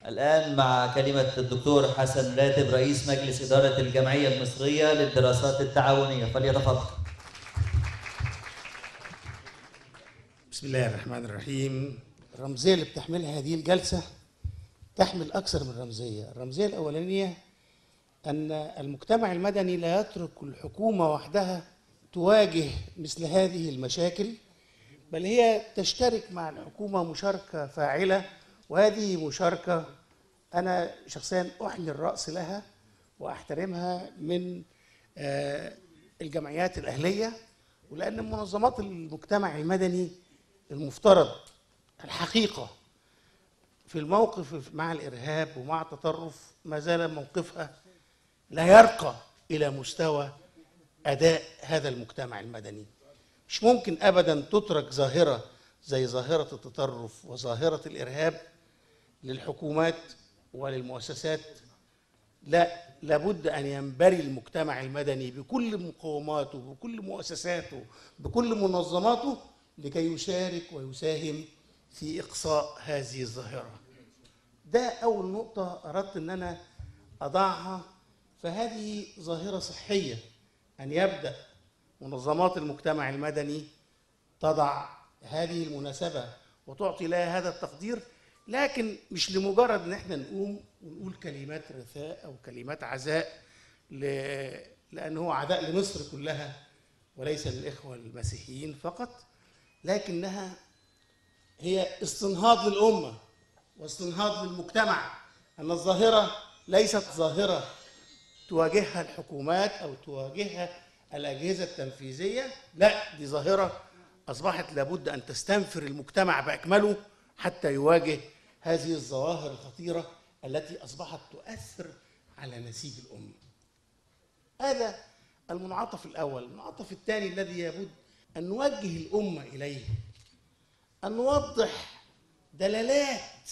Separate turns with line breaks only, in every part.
الآن مع كلمة الدكتور حسن راتب رئيس مجلس إدارة الجمعية المصرية للدراسات التعاونية، فليتفضل.
بسم الله الرحمن الرحيم. الرمزية اللي بتحملها هذه الجلسة تحمل أكثر من رمزية. الرمزية الأولانية أن المجتمع المدني لا يترك الحكومة وحدها تواجه مثل هذه المشاكل، بل هي تشترك مع الحكومة مشاركة فاعلة، وهذه مشاركة أنا شخصيا أحني الرأس لها وأحترمها من الجمعيات الأهلية، ولأن منظمات المجتمع المدني المفترض الحقيقة في الموقف مع الإرهاب ومع التطرف ما زال موقفها لا يرقى إلى مستوى أداء هذا المجتمع المدني. مش ممكن أبدا تترك ظاهرة زي ظاهرة التطرف وظاهرة الإرهاب للحكومات وللمؤسسات. لا، لابد أن ينبري المجتمع المدني بكل مقوماته، بكل مؤسساته، بكل منظماته لكي يشارك ويساهم في إقصاء هذه الظاهرة. ده أول نقطة أردت أن أنا أضعها. فهذه ظاهرة صحية أن يبدأ منظمات المجتمع المدني تضع هذه المناسبة وتعطي لها هذا التقدير، لكن مش لمجرد ان احنا نقوم ونقول كلمات رثاء او كلمات عزاء لان هو عزاء لمصر كلها وليس للاخوه المسيحيين فقط، لكنها هي استنهاض للامه واستنهاض للمجتمع. ان الظاهره ليست ظاهره تواجهها الحكومات او تواجهها الاجهزه التنفيذيه، لا، دي ظاهره اصبحت لابد ان تستنفر المجتمع باكمله حتى يواجه هذه الظواهر الخطيرة التي أصبحت تؤثر على نسيج الأمة. هذا المنعطف الأول. المنعطف الثاني الذي يجب أن نوجه الأمة إليه، أن نوضح دلالات،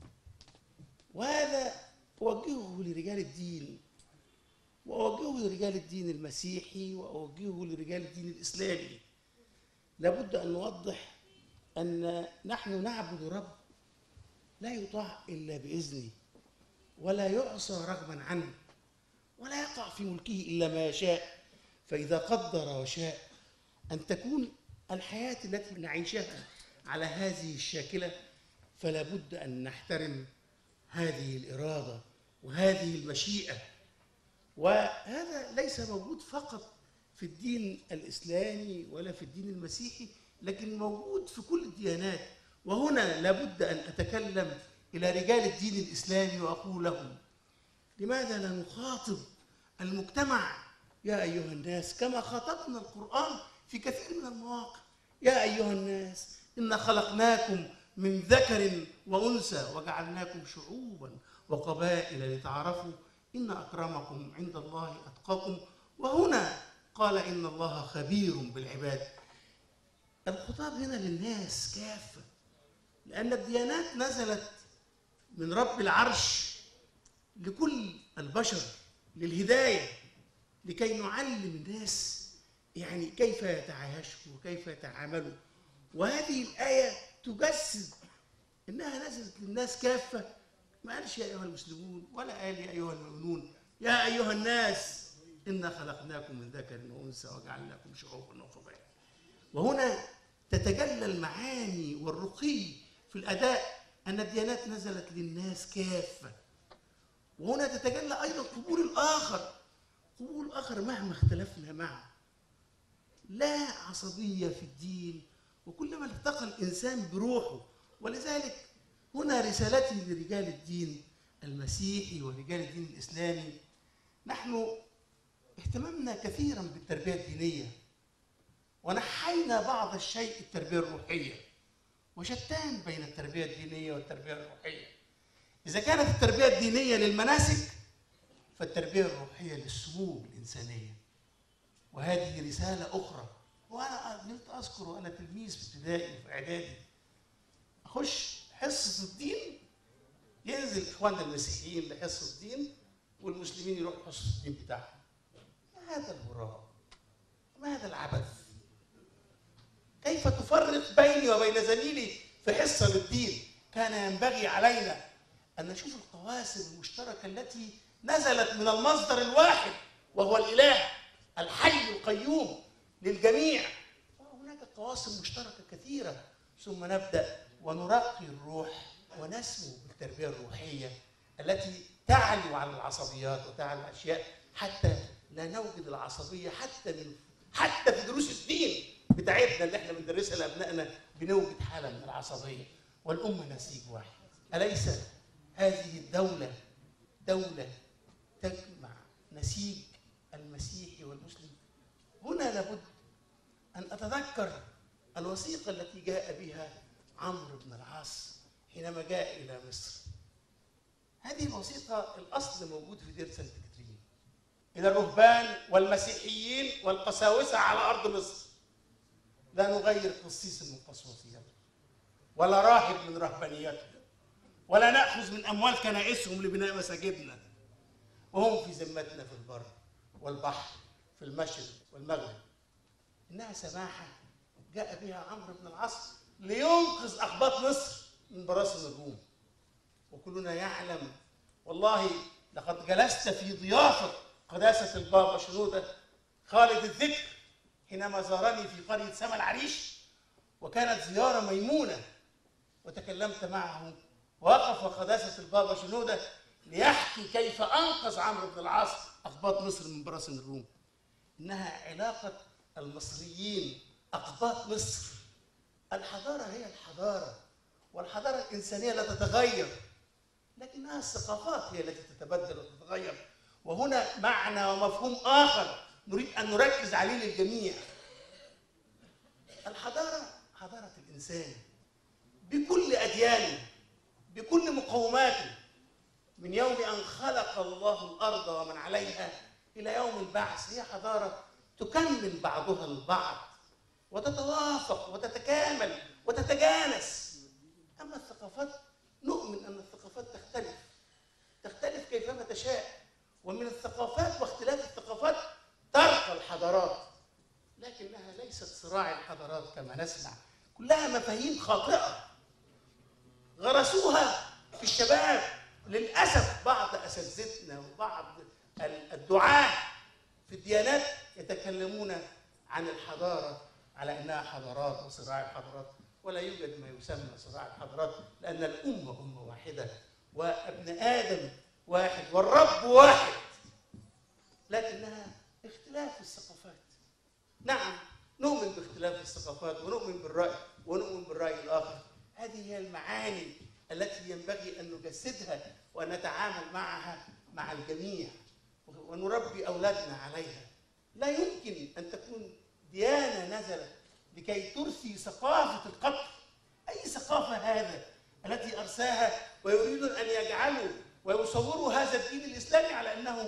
وهذا أوجهه لرجال الدين، وأوجهه لرجال الدين المسيحي، وأوجهه لرجال الدين الإسلامي. لابد أن نوضح أن نحن نعبد رب لا يطاع إلا بإذنه، ولا يعصى رغما عنه، ولا يقع في ملكه إلا ما يشاء. فإذا قدر وشاء أن تكون الحياة التي نعيشها على هذه الشاكلة، فلا بد أن نحترم هذه الإرادة وهذه المشيئة. وهذا ليس موجود فقط في الدين الإسلامي ولا في الدين المسيحي، لكن موجود في كل الديانات. وهنا لابد أن أتكلم إلى رجال الدين الإسلامي وأقول لهم: لماذا لا نخاطب المجتمع يا أيها الناس كما خاطبنا القرآن في كثير من المواقع؟ يا أيها الناس إنا خلقناكم من ذكر وأنثى وجعلناكم شعوبا وقبائل لتعارفوا إن أكرمكم عند الله أتقاكم. وهنا قال إن الله خبير بالعباد. الخطاب هنا للناس كافة، لأن الديانات نزلت من رب العرش لكل البشر للهداية، لكي نعلم الناس يعني كيف يتعايشوا وكيف يتعاملوا. وهذه الآية تجسد إنها نزلت للناس كافة. ما قالش يا أيها المسلمون، ولا قال يا أيها المؤمنون. يا أيها الناس إنا خلقناكم من ذكر وأنثى وجعلناكم شعوبا وقبائل. وهنا تتجلى المعاني والرقي في الأداء، أن الديانات نزلت للناس كافة. وهنا تتجلى أيضا قبول الآخر، قبول الآخر مهما اختلفنا معه. لا عصبية في الدين، وكلما التقى الإنسان بروحه. ولذلك هنا رسالتي لرجال الدين المسيحي ورجال الدين الإسلامي: نحن اهتممنا كثيرا بالتربية الدينية، ونحينا بعض الشيء التربية الروحية، وشتان بين التربية الدينية والتربية الروحية. إذا كانت التربية الدينية للمناسك، فالتربية الروحية للسمو الإنسانية. وهذه رسالة أخرى. وأنا قدرت أذكر وأنا تلميذ في ابتدائي وفي إعدادي، أخش حصة الدين، ينزل إخواننا المسيحيين لحصة الدين والمسلمين يروحوا حصة الدين بتاعهم. ما هذا الهراء؟ ما هذا العبث؟ كيف تفرق بيني وبين زميلي في حصة للدين؟ كان ينبغي علينا أن نشوف القواسم المشتركة التي نزلت من المصدر الواحد وهو الإله الحي القيوم للجميع. وهناك قواسم مشتركة كثيرة. ثم نبدأ ونرقي الروح ونسمو بالتربية الروحية التي تعلو على العصبيات وتعلو الأشياء، حتى لا نوجد العصبية حتى في دروس الدين بتاعتنا اللي احنا بندرسها لأبنائنا بنوجد حالة من العصبية. والأمة نسيج واحد. أليس هذه الدولة دولة تجمع نسيج المسيحي والمسلم؟ هنا لابد أن أتذكر الوثيقة التي جاء بها عمرو بن العاص حينما جاء إلى مصر. هذه الوثيقة الأصل موجود في دير سانت كاترين، إلى الرهبان والمسيحيين والقساوسة على أرض مصر: لا نغير قسيس من قسوسيته، ولا راهب من رهبانيته، ولا نأخذ من أموال كنائسهم لبناء مساجدنا، وهم في ذمتنا في البر والبحر، في المشرق والمغرب. إنها سماحة جاء بها عمرو بن العاص لينقذ أقباط مصر من براثن الروم. وكلنا يعلم، والله لقد جلست في ضيافة قداسة البابا شنودة خالد الذكر حينما زارني في قرية سما العريش، وكانت زيارة ميمونة، وتكلمت معه، ووقف قداسة البابا شنودة ليحكي كيف أنقذ عمرو بن العاص أقباط مصر من براثن الروم. إنها علاقة المصريين أقباط مصر. الحضارة هي الحضارة، والحضارة الإنسانية لا تتغير، لكنها الثقافات هي التي تتبدل وتتغير. وهنا معنى ومفهوم آخر نريد أن نركز عليه للجميع. الحضارة حضارة الإنسان بكل أديانه، بكل مقوماته، من يوم أن خلق الله الأرض ومن عليها إلى يوم البعث. هي حضارة تكمل بعضها البعض وتتوافق وتتكامل وتتجانس. أما الثقافات نؤمن أن الثقافات تختلف كيفما تشاء، ومن الثقافات واختلاف الثقافات ترقى الحضارات، لكنها ليست صراع الحضارات كما نسمع. كلها مفاهيم خاطئة غرسوها في الشباب. للأسف بعض أساتذتنا وبعض الدعاة في الديانات يتكلمون عن الحضارة على أنها حضارات وصراع الحضارات، ولا يوجد ما يسمى صراع الحضارات، لأن الأمة أمة واحدة، وابن آدم واحد، والرب واحد، لكنها اختلاف الثقافات. نعم نؤمن باختلاف الثقافات، ونؤمن بالرأي، ونؤمن بالرأي الآخر. هذه هي المعاني التي ينبغي أن نجسدها وأن نتعامل معها مع الجميع، ونربي أولادنا عليها. لا يمكن أن تكون ديانة نزلت لكي ترثي ثقافة القتل. أي ثقافة هذا التي أرساها ويريدون أن يجعلوا ويصوروا هذا الدين الإسلامي على أنه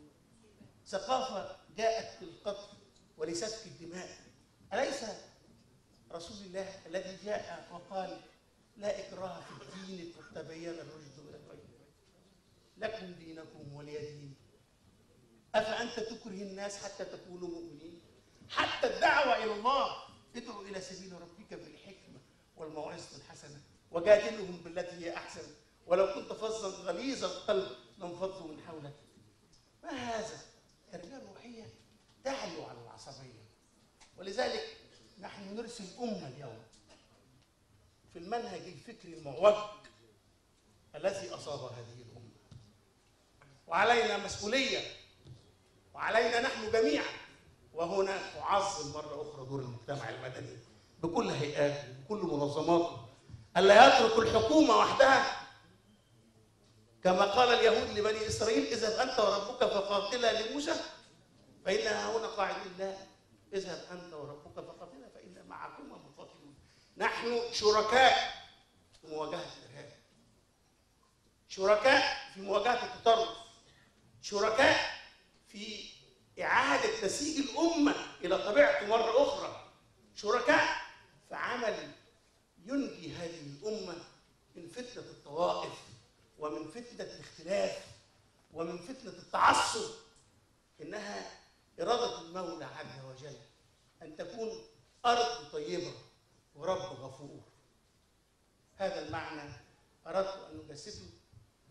ثقافة جاءت بالقتل ولسفك الدماء؟ أليس رسول الله الذي جاء وقال: لا إكراه في الدين قد تبين الرشد من الغي، لكم دينكم ولي دين؟ أفأنت تكره الناس حتى تكونوا مؤمنين؟ حتى الدعوة إلى الله: ادعو إلى سبيل ربك بالحكمة والموعظة الحسنة وجادلهم بالتي هي أحسن ولو كنت فظا غليظ القلب لانفضوا من حولك. ما هذا؟ التربية الروحية تعلو على العصبية. ولذلك نحن نرسل الأمة اليوم في المنهج الفكري المعوج الذي أصاب هذه الأمة، وعلينا مسؤولية، وعلينا نحن جميعا. وهنا أعظم مرة أخرى دور المجتمع المدني بكل هيئاته بكل منظماته، ألا يترك الحكومة وحدها. كما قال اليهود لبني إسرائيل: اذهب أنت وربك فقاتلا لموسى فإنها هنا قاعدين. لا، اذهب أنت وربك فقاتلا فإن معكما مقاتلون. نحن شركاء في مواجهة الإرهاب، شركاء في مواجهة التطرف، شركاء في إعادة تسييج الأمة إلى طبيعته مرة أخرى، شركاء في عمل ينجي هذه الأمة من فتنة الطوائف ومن فتنة الاختلاف ومن فتنة التعصب. إنها إرادة المولى عز وجل أن تكون أرض طيبة ورب غفور. هذا المعنى أردت أن نجسده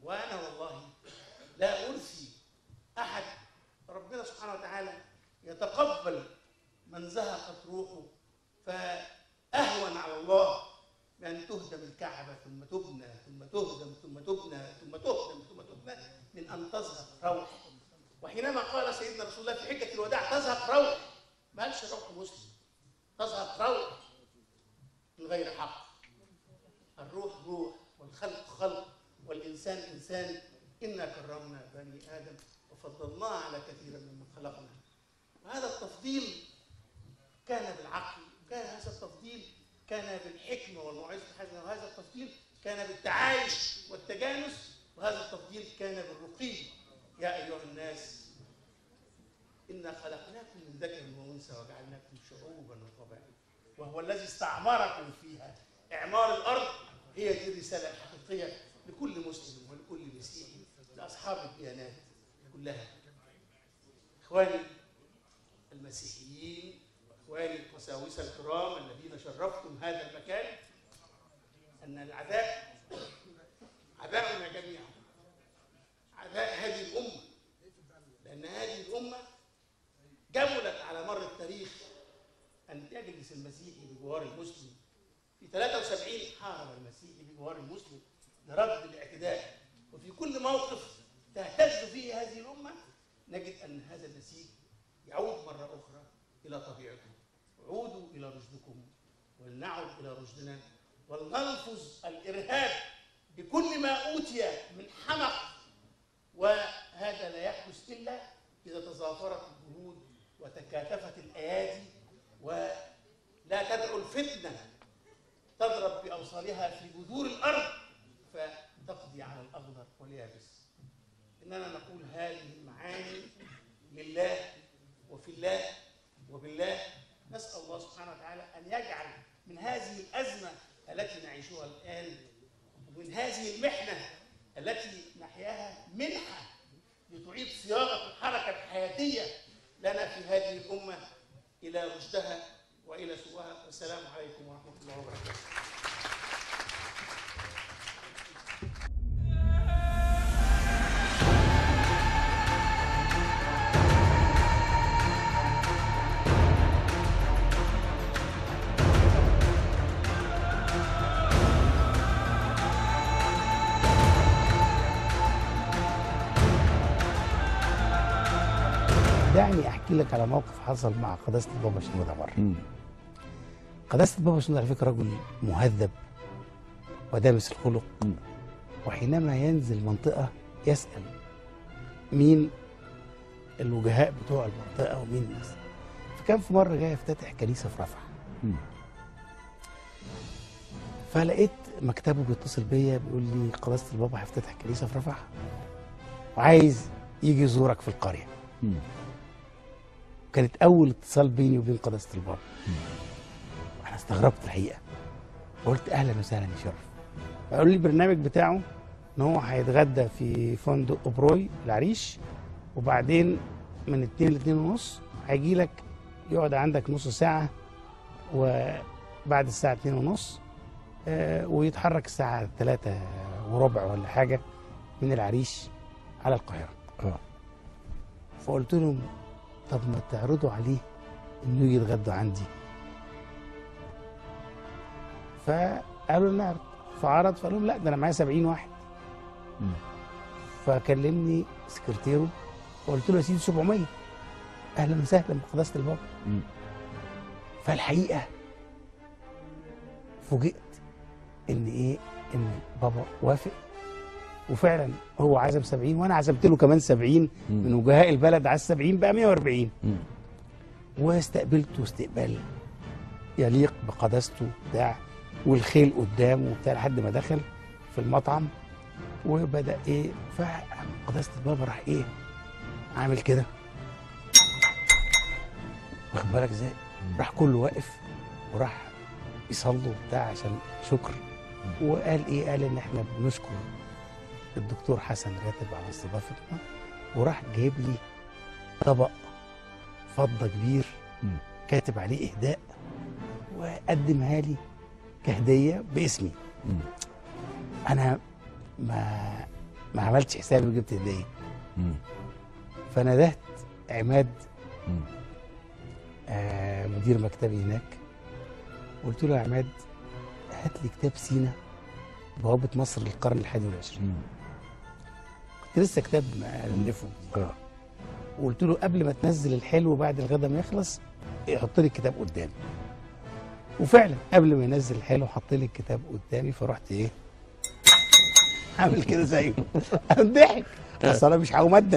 قال سيدنا رسول الله في حجة الوداع: تزهق روح. ما قالش روح مسلم، تزهق روح من غير حق. الروح روح، والخلق خلق، والإنسان إنسان. إنا كرمنا بني آدم وفضلناه على كثير ممن خلقنا. وهذا التفضيل كان بالعقل، وكان هذا التفضيل كان بالحكمة والموعظة الحسنة، وهذا التفضيل كان بالتعايش والتجانس، وهذا التفضيل كان بالرقي. يا أيها الناس إنا خلقناكم من ذكر وأنثى وجعلناكم شعوبا وقبائل، وهو الذي استعمركم فيها. إعمار الأرض هي دي الرسالة الحقيقية لكل مسلم ولكل مسيحي، لأصحاب الديانات كلها. إخواني المسيحيين وإخواني القساوسة الكرام الذين شرفتم هذا المكان، أن العداء عداؤنا جميعا، عداء هذه الأمة، لأن هذه الأمة جملت على مر التاريخ أن يجلس المسيحي بجوار المسلم. في 73 حارب المسيحي بجوار المسلم لرد الاعتداء، وفي كل موقف تهتز فيه هذه الأمة نجد أن هذا النسيج يعود مرة أخرى إلى طبيعته. عودوا إلى رشدكم ولنعد إلى رشدنا، ولنلفظ الإرهاب بكل ما أوتي من حمق، وهذا لا يحدث إلا إذا تضافرت الجهود وتكاتفت الأيادي، ولا تدعو الفتنة تضرب بأوصالها في جذور الأرض فتقضي على الأخضر واليابس. إننا نقول هذه المعاني لله وفي الله وبالله. نسأل الله سبحانه وتعالى أن يجعل من هذه الأزمة التي نعيشها الآن ومن هذه المحنة التي نحياها منحة لتعيد صياغة الحركة الحياتية لنا في هذه الأمة إلى رشدها وإلى سوءها. والسلام عليكم ورحمة الله وبركاته. دعني احكي لك على موقف حصل مع قداسه البابا شنودة مره. قداسه البابا شنودة على فكره رجل مهذب ودامس الخلق، وحينما ينزل منطقه يسال مين الوجهاء بتوع المنطقه ومين الناس. فكان في مره جاي يفتتح كنيسه في رفح، فلقيت مكتبه بيتصل بيا بيقول لي قداسه البابا هيفتتح كنيسه في رفح وعايز يجي يزورك في القريه. كانت أول اتصال بيني وبين قداسة البابا. أنا استغربت الحقيقة، وقلت أهلا وسهلا يشرف. فقالوا لي البرنامج بتاعه إن هو هيتغدى في فندق أوبروي العريش، وبعدين من 2 ل 2:30 هيجي لك يقعد عندك نص ساعة، وبعد الساعة 2:30 ويتحرك الساعة 3:15 ولا حاجة من العريش على القاهرة. فقلت لهم طب ما تعرضوا عليه انه يجي يتغدوا عندي. فقالوا لنا نعرض، فعرض، فقالوا لهم لا ده انا معايا 70 واحد. فكلمني سكرتيره وقلت له يا سيدي 700. اهلا وسهلا بقداسه البابا. فالحقيقه فوجئت ان ان بابا وافق، وفعلا هو عزم 70 وانا عزمت له كمان 70 من وجهاء البلد، على 70 بقى 140. واستقبلته استقبال يليق بقداسته بتاع، والخيل قدامه وبتاع، لحد ما دخل في المطعم وبدا فقداسه البابا راح عامل كده، واخد بالك ازاي؟ راح كله واقف وراح يصلوا بتاع عشان شكر. وقال قال ان احنا بنشكر الدكتور حسن راتب على استضافتنا، وراح جايب لي طبق فضه كبير كاتب عليه اهداء وقدمها لي كهديه باسمي. انا ما عملتش حسابي وجبت هديه. فندهت عماد مدير مكتبي هناك، قلت له يا عماد هات لي كتاب سينا بوابة مصر للقرن ال21. كنت لسه كتاب مألفه. وقلت له قبل ما تنزل الحلو بعد الغدا ما يخلص يحط لي الكتاب قدامي. وفعلا قبل ما ينزل الحلو حط لي الكتاب قدامي، فرحت ايه عامل كده زيه. قام ضحك، اصل انا مش هقوم.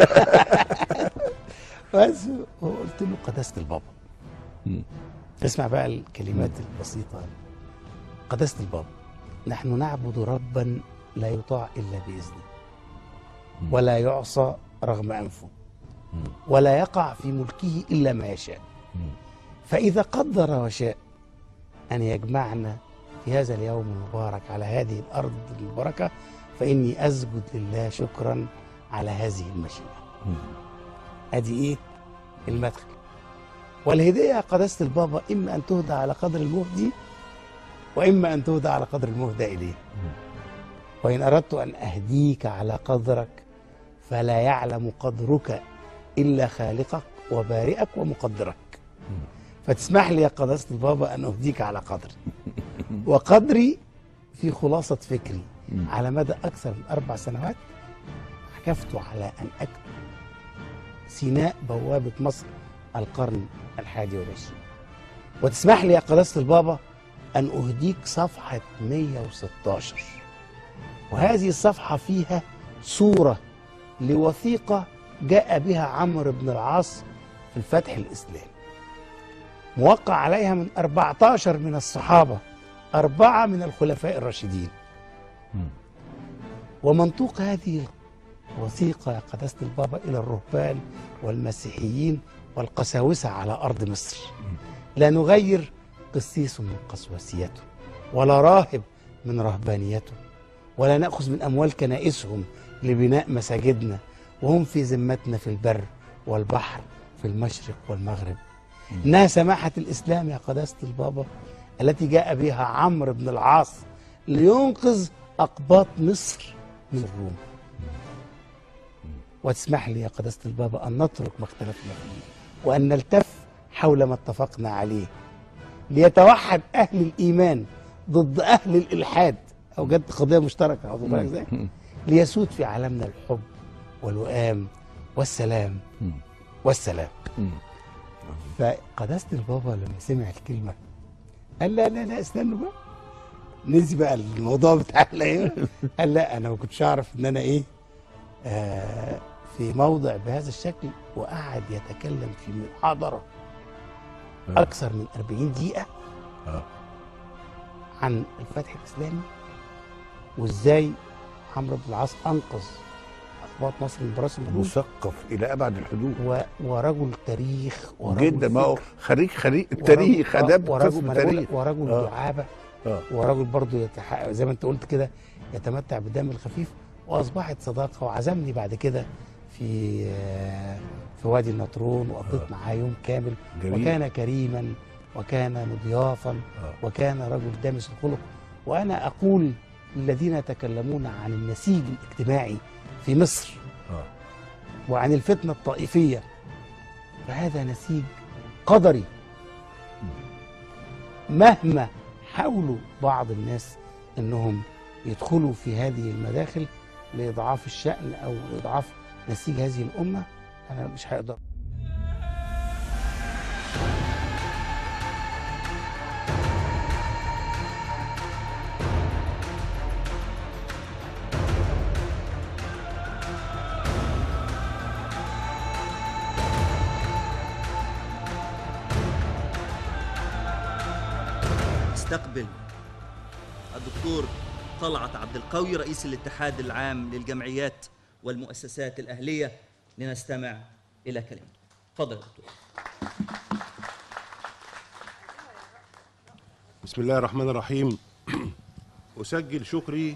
بس وقلت له قداسة البابا، اسمع بقى الكلمات البسيطة. قداسة البابا، نحن نعبد ربا لا يطاع إلا بإذنه، ولا يعصى رغم أنفه، ولا يقع في ملكه إلا ما يشاء. فإذا قدر وشاء أن يجمعنا في هذا اليوم المبارك على هذه الأرض المباركة، فإني أسجد لله شكرا على هذه المشيئة. أدي إيه المدخل. والهدية قداسة البابا إما أن تهدى على قدر المهدي، وإما أن تهدى على قدر المهدى إليه. وإن أردت أن أهديك على قدرك فلا يعلم قدرك إلا خالقك وبارئك ومقدرك. فتسمح لي يا قداسة البابا أن أهديك على قدري، وقدري في خلاصة فكري على مدى أكثر من 4 سنوات حكفت على أن أكتب سيناء بوابة مصر القرن 21. وتسمح لي يا قداسة البابا أن أهديك صفحة 116، وهذه الصفحة فيها صورة لوثيقة جاء بها عمرو بن العاص في الفتح الإسلامي، موقع عليها من 14 من الصحابة، 4 من الخلفاء الراشدين. ومنطوق هذه الوثيقة يا قداسة البابا إلى الرهبان والمسيحيين والقساوسة على أرض مصر: لا نغير قسيس من قسوسيته، ولا راهب من رهبانيته، ولا نأخذ من أموال كنائسهم لبناء مساجدنا، وهم في ذمتنا في البر والبحر في المشرق والمغرب. إنها سماحة الإسلام يا قداسة البابا التي جاء بها عمرو بن العاص لينقذ أقباط مصر من الروم. وتسمح لي يا قداسة البابا أن نترك ما اختلفنا فيه، وأن نلتف حول ما اتفقنا عليه، ليتوحد أهل الإيمان ضد أهل الإلحاد. أوجدت قضية مشتركة، واخد بالك ازاي؟ ليسود في عالمنا الحب والوئام والسلام والسلام. فقداسة البابا لما سمع الكلمة قال لا لا لا استنوا بقى، نسي بقى الموضوع بتاع الايه. قال لا أنا ما كنتش أعرف إن أنا إيه في موضع بهذا الشكل. وقعد يتكلم في محاضرة أكثر من 40 دقيقة عن الفتح الإسلامي، وإزاي عمرو بن العاص أنقذ أقباط مصر من براس الروم.
مثقف إلى أبعد الحدود،
ورجل تاريخ
جدا. ما هو خريج التاريخ، أداب قسم التاريخ،
ورجل دعابة، ورجل برضه زي ما أنت قلت كده يتمتع بالدم الخفيف. وأصبحت صداقة، وعزمني بعد كده في وادي النطرون، وقضيت معاه يوم كامل. وكان كريما وكان مضيافا وكان رجل دامس الخلق. وأنا أقول للذين يتكلمون عن النسيج الاجتماعي في مصر وعن الفتنة الطائفية، فهذا نسيج قدري. مهما حاولوا بعض الناس أنهم يدخلوا في هذه المداخل لإضعاف الشأن أو لإضعاف نسيج هذه الأمة، أنا مش هقدر.
استقبل الدكتور طلعت عبد القوي رئيس الاتحاد العام للجمعيات والمؤسسات الأهلية لنستمع إلى كلمته. تفضل يا دكتور.
بسم الله الرحمن الرحيم. أسجل شكري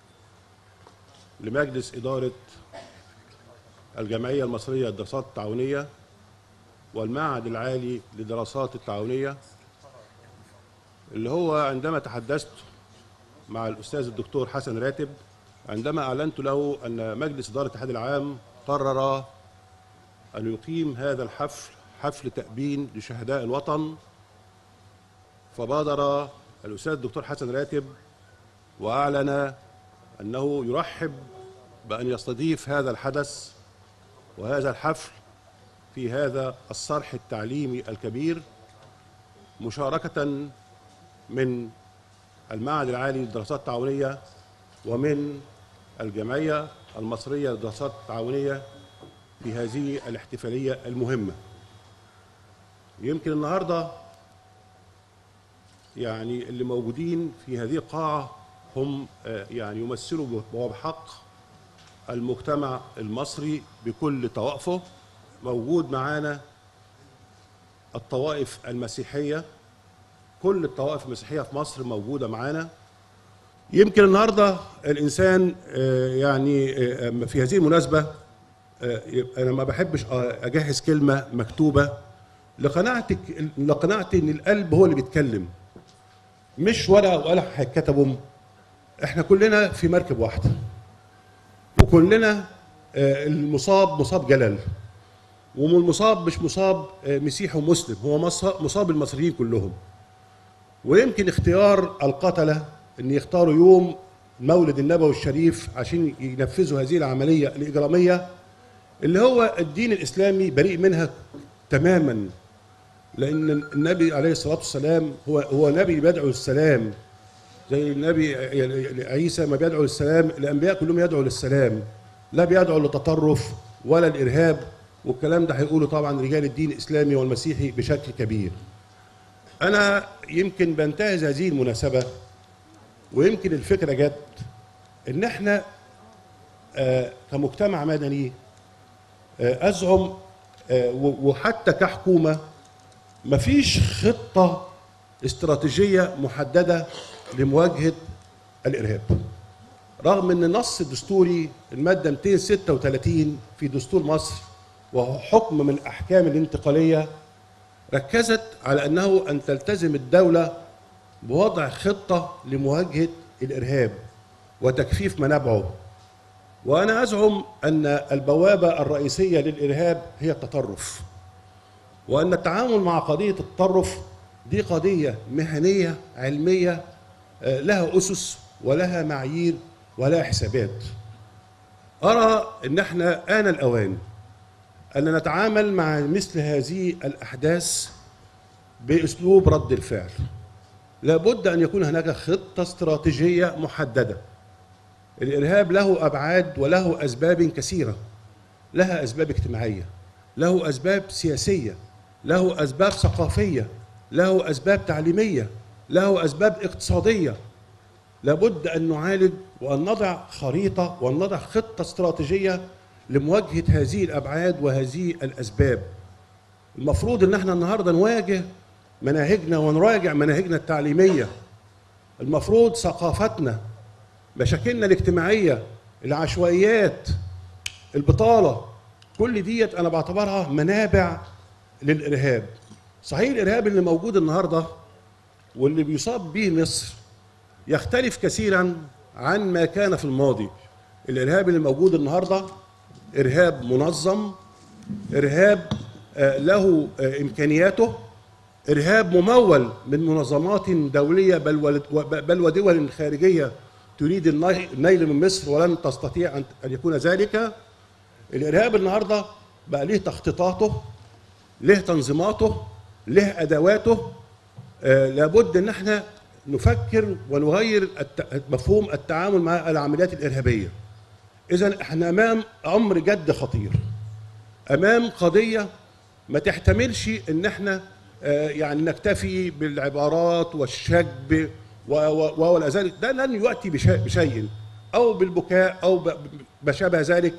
لمجلس إدارة الجمعية المصرية للدراسات التعاونية والمعهد العالي للدراسات التعاونية، اللي هو عندما تحدثت مع الأستاذ الدكتور حسن راتب عندما أعلنت له أن مجلس إدارة الاتحاد العام قرر أن يقيم هذا الحفل، حفل تأبين لشهداء الوطن، فبادر الأستاذ الدكتور حسن راتب وأعلن أنه يرحب بأن يستضيف هذا الحدث وهذا الحفل في هذا الصرح التعليمي الكبير مشاركة من المعهد العالي للدراسات التعاونية ومن الجمعية المصرية للدراسات التعاونية في هذه الاحتفالية المهمة. يمكن النهاردة يعني اللي موجودين في هذه القاعة هم يعني يمثلوا بحق المجتمع المصري بكل طوائفه. موجود معانا الطوائف المسيحية، كل الطوائف المسيحية في مصر موجودة معانا. يمكن النهاردة الإنسان يعني في هذه المناسبة أنا ما بحبش أجهز كلمة مكتوبة لقناعتي إن القلب هو اللي بيتكلم، مش ولا هيتكتبوا. إحنا كلنا في مركب واحدة، وكلنا المصاب مصاب جلل، والمصاب مش مصاب مسيحي ومسلم، هو مصاب المصريين كلهم. ويمكن اختيار القتلة ان يختاروا يوم مولد النبوي الشريف عشان ينفذوا هذه العملية الإجرامية اللي هو الدين الإسلامي بريء منها تماما، لأن النبي عليه الصلاة والسلام هو نبي بيدعو للسلام، زي النبي عيسى ما بيدعو للسلام، الأنبياء كلهم يدعوا للسلام، لا بيدعوا للتطرف ولا الإرهاب. والكلام ده هيقوله طبعا رجال الدين الإسلامي والمسيحي بشكل كبير. أنا يمكن بنتهز هذه المناسبة، ويمكن الفكرة جت إن إحنا كمجتمع مدني أزعم وحتى كحكومة مفيش خطة استراتيجية محددة لمواجهة الإرهاب، رغم أن النص الدستوري المادة 236 في دستور مصر وهو حكم من الأحكام الانتقالية ركزت على أنه أن تلتزم الدولة بوضع خطة لمواجهة الإرهاب وتكفيف منابعه. وأنا أزعم أن البوابة الرئيسية للإرهاب هي التطرف، وأن التعامل مع قضية التطرف دي قضية مهنية علمية لها أسس ولها معايير ولها حسابات. أرى أن احنا آن الأوان أن نتعامل مع مثل هذه الأحداث بأسلوب رد الفعل. لابد أن يكون هناك خطة استراتيجية محددة. الإرهاب له أبعاد وله أسباب كثيرة، لها أسباب اجتماعية، له أسباب سياسية، له أسباب ثقافية، له أسباب تعليمية، له أسباب اقتصادية. لابد أن نعالج وأن نضع خريطة وأن نضع خطة استراتيجية لمواجهة هذه الأبعاد وهذه الأسباب. المفروض أن احنا النهاردة نواجه مناهجنا ونراجع مناهجنا التعليمية، المفروض ثقافتنا، مشاكلنا الاجتماعية، العشوائيات، البطالة، كل ديت أنا بعتبرها منابع للإرهاب. صحيح الإرهاب اللي موجود النهاردة واللي بيصاب به مصر يختلف كثيرا عن ما كان في الماضي. الإرهاب اللي موجود النهاردة إرهاب منظم، إرهاب له إمكانياته، إرهاب ممول من منظمات دولية بل ودول خارجية تريد النيل من مصر ولن تستطيع أن يكون ذلك. الإرهاب النهاردة بقى له تخطيطاته، له تنظيماته، له أدواته. لابد أن احنا نفكر ونغير مفهوم التعامل مع العمليات الإرهابية. إذن احنا أمام أمر جد خطير، أمام قضية ما تحتملش أن احنا يعني نكتفي بالعبارات والشجب ولا ذلك. ده لن يؤتي بشيء أو بالبكاء أو ما شابه ذلك،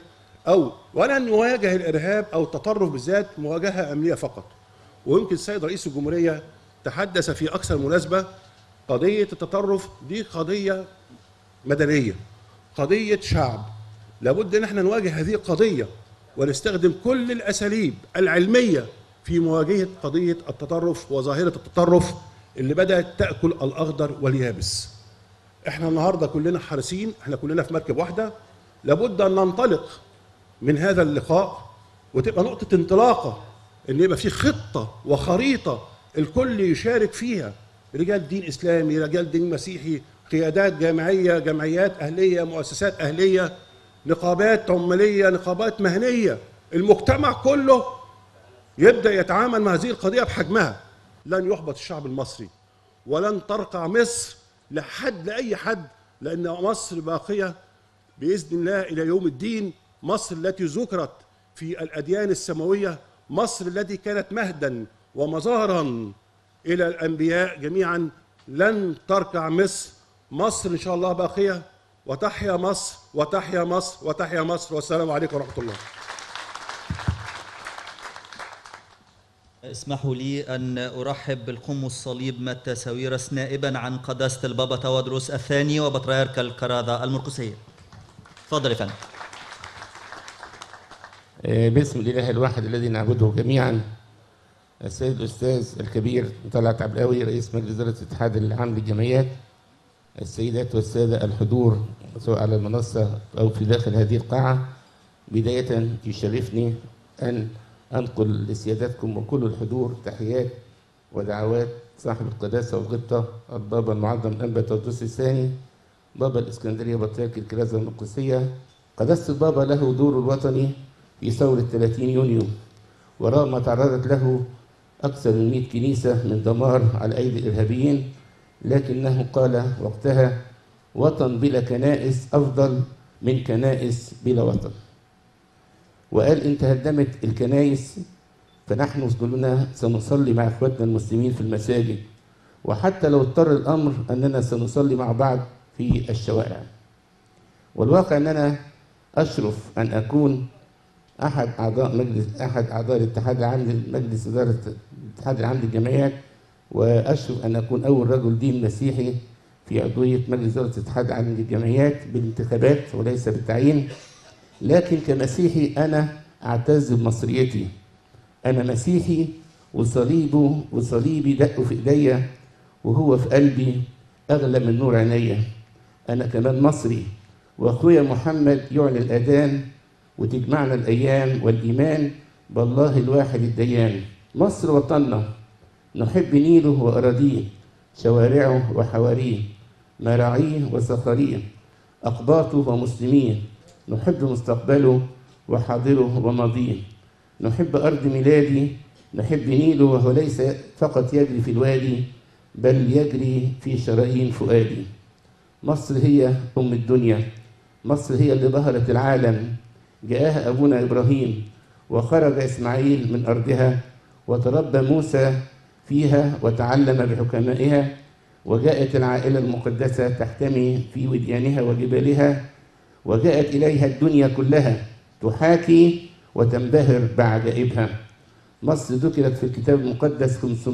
ولن نواجه الإرهاب أو التطرف بالذات مواجهة أمنية فقط. ويمكن السيد رئيس الجمهورية تحدث في أكثر مناسبة، قضية التطرف دي قضية مدنية، قضية شعب. لابد أن احنا نواجه هذه القضية ونستخدم كل الأساليب العلمية في مواجهة قضية التطرف وظاهرة التطرف اللي بدأت تأكل الأخضر واليابس. احنا النهاردة كلنا حريصين، احنا كلنا في مركب واحدة. لابد أن ننطلق من هذا اللقاء وتبقى نقطة انطلاقة، أن يبقى في خطة وخريطة الكل يشارك فيها، رجال دين إسلامي، رجال دين مسيحي، قيادات جامعية، جمعيات أهلية، مؤسسات أهلية، نقابات عمالية، نقابات مهنية، المجتمع كله يبدأ يتعامل مع هذه القضية بحجمها، لن يحبط الشعب المصري ولن ترقع مصر لأي حد، لأن مصر باقية بإذن الله إلى يوم الدين. مصر التي ذكرت في الأديان السماوية، مصر التي كانت مهدا ومظهرا إلى الأنبياء جميعا، لن تركع مصر. مصر إن شاء الله باقية، وتحيا مصر وتحيا مصر وتحيا مصر. والسلام عليكم ورحمة الله.
اسمحوا لي أن أرحب بالقم الصليب متى ساويرس نائبا عن قداسة البابا تودروس الثاني وبطريرك الكراذة المرقسية. تفضل يا فندم.
باسم الإله الواحد الذي نعبده جميعا، السيد الأستاذ الكبير طلعت عبلاوي رئيس مجلس إدارة الاتحاد العام للجمعيات، السيدات والسادة الحضور سواء على المنصة أو في داخل هذه القاعة، بداية يشرفني أن أنقل لسيادتكم وكل الحضور تحيات ودعوات صاحب القداسة والغبطة البابا المعظم الأنبا تودروس الثاني بابا الإسكندرية بطريرك الكرازة المرقسية. قداسة البابا له دور الوطني في ثورة 30 يونيو، ورغم ما تعرضت له أكثر من 100 كنيسة من دمار على أيدي الإرهابيين، لكنه قال وقتها: وطن بلا كنائس أفضل من كنائس بلا وطن. وقال: إن تهدمت الكنائس فنحن كلنا سنصلي مع إخواتنا المسلمين في المساجد، وحتى لو اضطر الأمر أننا سنصلي مع بعض في الشوارع. والواقع أننا أشرف أن أكون أحد أعضاء الاتحاد العام لمجلس إدارة الاتحاد العام للجمعيات، وأشرف أن أكون أول رجل دين مسيحي في عضوية مجلس إدارة الاتحاد العام للجمعيات بالانتخابات وليس بالتعيين. لكن كمسيحي أنا أعتز بمصريتي، أنا مسيحي وصليبي دقه في إيديا وهو في قلبي أغلى من نور عينيا. أنا كمان مصري، وأخويا محمد يعلن الأذان وتجمعنا الأيام والإيمان بالله الواحد الديان. مصر وطننا، نحب نيله وأراضيه، شوارعه وحواريه، مراعيه وصخريه، أقباطه ومسلميه، نحب مستقبله وحاضره وماضيه، نحب أرض ميلادي، نحب نيله وهو ليس فقط يجري في الوادي بل يجري في شرايين فؤادي. مصر هي أم الدنيا، مصر هي اللي ظهرت العالم، جاءها أبونا إبراهيم وخرج إسماعيل من أرضها، وتربى موسى فيها وتعلم بحكمائها، وجاءت العائلة المقدسة تحتمي في وديانها وجبالها، وجاءت إليها الدنيا كلها تحاكي وتنبهر بعجائبها. مصر ذكرت في الكتاب المقدس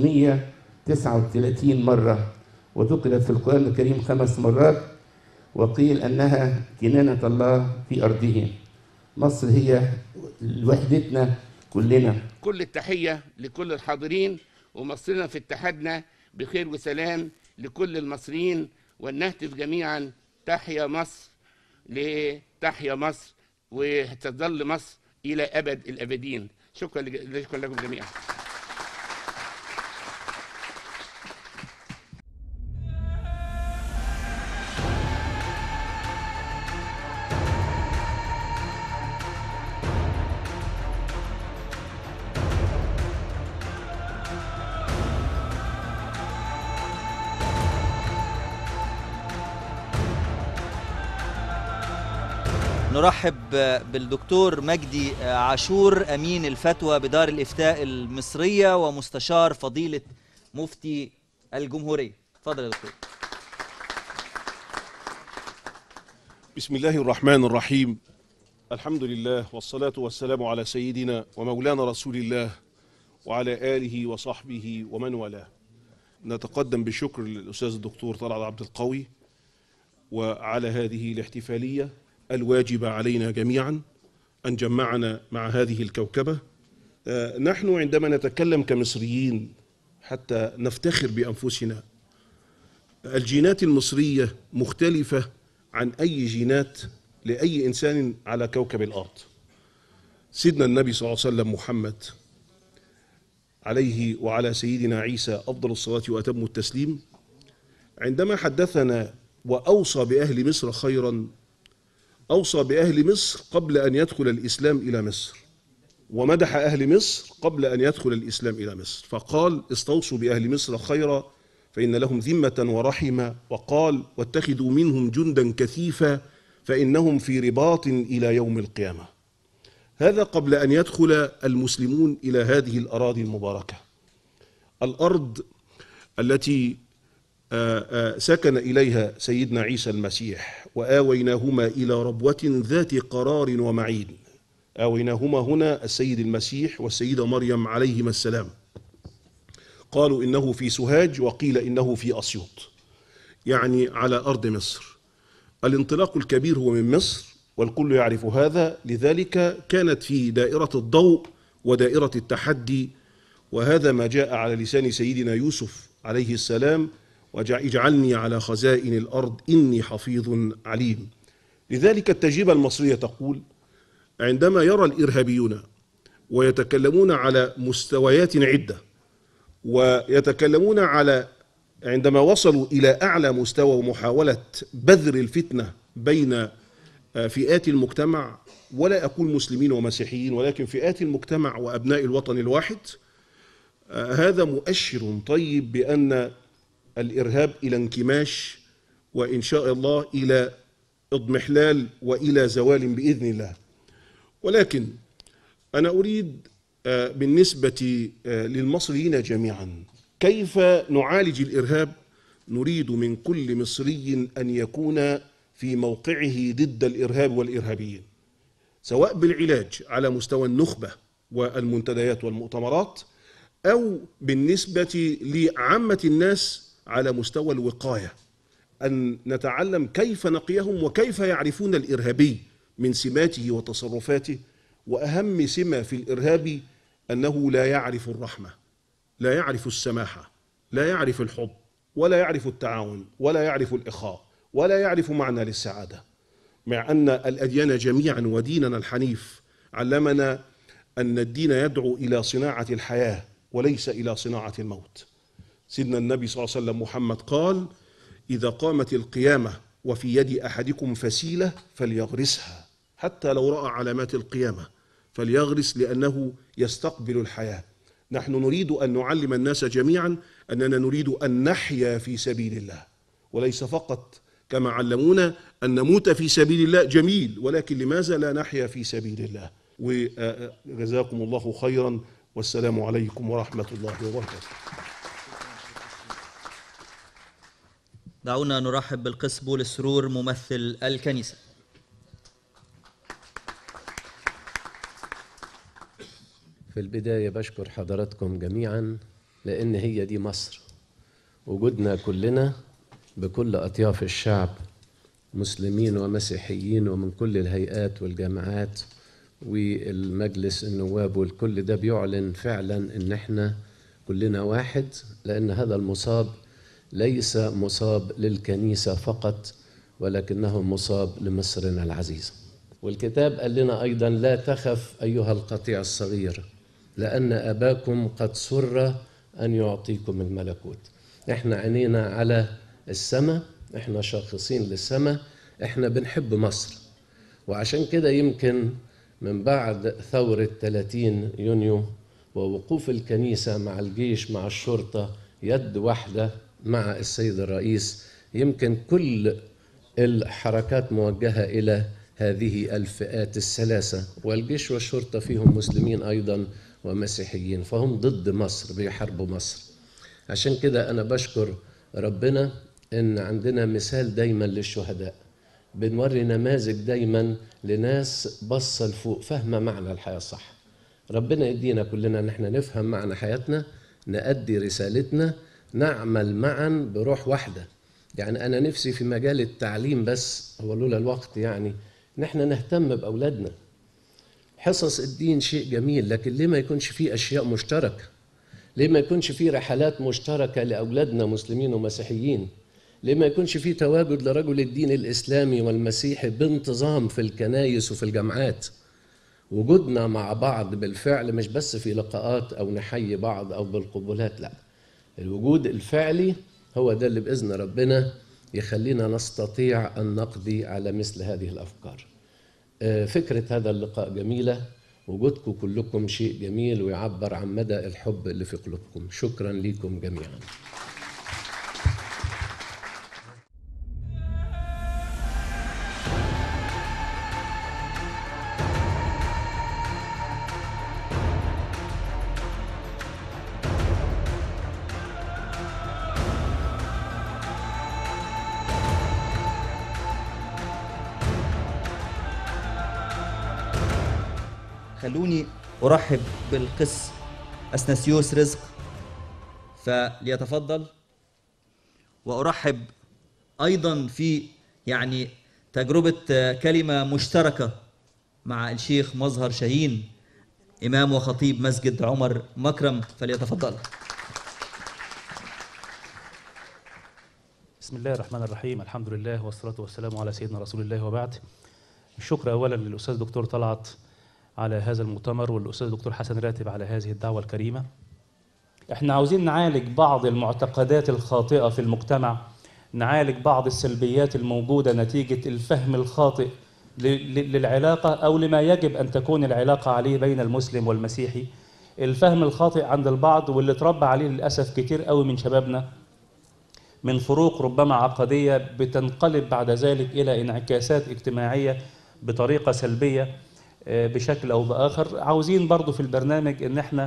539 مرة، وذكرت في القرآن الكريم 5 مرات، وقيل أنها كنانة الله في أرضه. مصر هي وحدتنا كلنا.
كل التحية لكل الحاضرين، ومصرنا في اتحادنا بخير وسلام لكل المصريين، ونهتف جميعا: تحيا مصر، تحيا مصر، وتظل مصر إلى أبد الأبدين. شكرا لكم جميعا.
نرحب بالدكتور مجدي عاشور أمين الفتوى بدار الإفتاء المصرية ومستشار فضيلة مفتي الجمهورية. تفضل يا دكتور.
بسم الله الرحمن الرحيم. الحمد لله والصلاة والسلام على سيدنا ومولانا رسول الله وعلى آله وصحبه ومن والاه. نتقدم بالشكر للأستاذ الدكتور طلعت عبد القوي وعلى هذه الاحتفالية الواجب علينا جميعا أن جمعنا مع هذه الكوكبة. نحن عندما نتكلم كمصريين حتى نفتخر بأنفسنا، الجينات المصرية مختلفة عن أي جينات لأي إنسان على كوكب الأرض. سيدنا النبي صلى الله عليه وسلم محمد عليه وعلى سيدنا عيسى أفضل الصلاة وأتم التسليم، عندما حدثنا وأوصى بأهل مصر خيرا، أوصى بأهل مصر قبل أن يدخل الإسلام إلى مصر، ومدح أهل مصر قبل أن يدخل الإسلام إلى مصر، فقال استوصوا بأهل مصر خيرا فإن لهم ذمة ورحمة، وقال واتخذوا منهم جندا كثيفا فإنهم في رباط إلى يوم القيامة. هذا قبل أن يدخل المسلمون إلى هذه الأراضي المباركة، الأرض التي سكن إليها سيدنا عيسى المسيح، وآويناهما إلى ربوة ذات قرار ومعين. آويناهما هنا السيد المسيح والسيدة مريم عليهما السلام. قالوا إنه في سوهاج وقيل إنه في أسيوط، يعني على أرض مصر. الانطلاق الكبير هو من مصر والكل يعرف هذا، لذلك كانت في دائرة الضوء ودائرة التحدي، وهذا ما جاء على لسان سيدنا يوسف عليه السلام: واجعلني على خزائن الأرض إني حفيظ عليم. لذلك التجربة المصرية تقول: عندما يرى الإرهابيون ويتكلمون على مستويات عدة، ويتكلمون على عندما وصلوا إلى أعلى مستوى ومحاولة بذر الفتنة بين فئات المجتمع، ولا أقول مسلمين ومسيحيين ولكن فئات المجتمع وأبناء الوطن الواحد، هذا مؤشر طيب بأن الإرهاب إلى انكماش، وإن شاء الله إلى اضمحلال وإلى زوال بإذن الله. ولكن أنا أريد بالنسبة للمصريين جميعا كيف نعالج الإرهاب. نريد من كل مصري أن يكون في موقعه ضد الإرهاب والإرهابيين، سواء بالعلاج على مستوى النخبة والمنتديات والمؤتمرات، أو بالنسبة لعامة الناس على مستوى الوقاية، أن نتعلم كيف نقيهم وكيف يعرفون الإرهابي من سماته وتصرفاته. وأهم سمة في الإرهابي أنه لا يعرف الرحمة، لا يعرف السماحة، لا يعرف الحب، ولا يعرف التعاون، ولا يعرف الإخاء، ولا يعرف معنى للسعادة، مع أن الأديان جميعا وديننا الحنيف علمنا أن الدين يدعو إلى صناعة الحياة وليس إلى صناعة الموت. سيدنا النبي صلى الله عليه وسلم محمد قال: إذا قامت القيامة وفي يد أحدكم فسيلة فليغرسها، حتى لو رأى علامات القيامة فليغرس، لأنه يستقبل الحياة. نحن نريد أن نعلم الناس جميعا أننا نريد أن نحيا في سبيل الله، وليس فقط كما علمونا أن نموت في سبيل الله جميل، ولكن لماذا لا نحيا في سبيل الله؟ وجزاكم الله خيرا، والسلام عليكم ورحمة الله وبركاته.
دعونا نرحب بالقس بولس سرور ممثل الكنيسة.
في البداية بشكر حضراتكم جميعا، لأن هي دي مصر. وجودنا كلنا بكل أطياف الشعب، مسلمين ومسيحيين ومن كل الهيئات والجامعات والمجلس النواب، والكل ده بيعلن فعلا إن احنا كلنا واحد، لأن هذا المصاب ليس مصاب للكنيسة فقط، ولكنه مصاب لمصرنا العزيزة. والكتاب قال لنا أيضا: لا تخف أيها القطيع الصغير، لأن أباكم قد سر أن يعطيكم الملكوت. احنا عينينا على السماء، احنا شاخصين للسماء، احنا بنحب مصر. وعشان كده يمكن من بعد ثورة 30 يونيو ووقوف الكنيسة مع الجيش مع الشرطة يد واحدة مع السيد الرئيس، يمكن كل الحركات موجهة إلى هذه الفئات الثلاثة، والجيش والشرطة فيهم مسلمين أيضا ومسيحيين، فهم ضد مصر، بيحاربوا مصر. عشان كده أنا بشكر ربنا إن عندنا مثال دايما للشهداء، بنوري نماذج دايما لناس بصة لفوق فاهمة معنى الحياة صح. ربنا يدينا كلنا ان احنا نفهم معنى حياتنا، نأدي رسالتنا، نعمل معا بروح واحدة. يعني أنا نفسي في مجال التعليم، بس هو لولا الوقت يعني ان احنا نهتم بأولادنا. حصص الدين شيء جميل، لكن ليه ما يكونش فيه أشياء مشتركة؟ ليه ما يكونش فيه رحلات مشتركة لأولادنا مسلمين ومسيحيين؟ ليه ما يكونش فيه تواجد لرجل الدين الإسلامي والمسيحي بانتظام في الكنائس وفي الجامعات؟ وجودنا مع بعض بالفعل، مش بس في لقاءات أو نحيي بعض أو بالقبولات، لا، الوجود الفعلي هو ده اللي بإذن ربنا يخلينا نستطيع أن نقضي على مثل هذه الأفكار. فكرة هذا اللقاء جميلة، وجودكم كلكم شيء جميل ويعبر عن مدى الحب اللي في قلوبكم. شكرا لكم جميعا.
خلوني أرحب بالقس أثناسيوس رزق فليتفضل، وأرحب أيضا في تجربة كلمة مشتركة مع الشيخ مظهر شاهين إمام وخطيب مسجد عمر مكرم، فليتفضل.
بسم الله الرحمن الرحيم، الحمد لله والصلاة والسلام على سيدنا رسول الله، وبعد. الشكر أولا للأستاذ دكتور طلعت على هذا المؤتمر، والأستاذ دكتور حسن راتب على هذه الدعوة الكريمة. احنا عاوزين نعالج بعض المعتقدات الخاطئة في المجتمع، نعالج بعض السلبيات الموجودة نتيجة الفهم الخاطئ للعلاقة أو لما يجب أن تكون العلاقة عليه بين المسلم والمسيحي. الفهم الخاطئ عند البعض واللي اتربى عليه للأسف كتير قوي من شبابنا، من فروق ربما عقدية بتنقلب بعد ذلك إلى انعكاسات اجتماعية بطريقة سلبية بشكل أو بآخر. عاوزين برضو في البرنامج إن احنا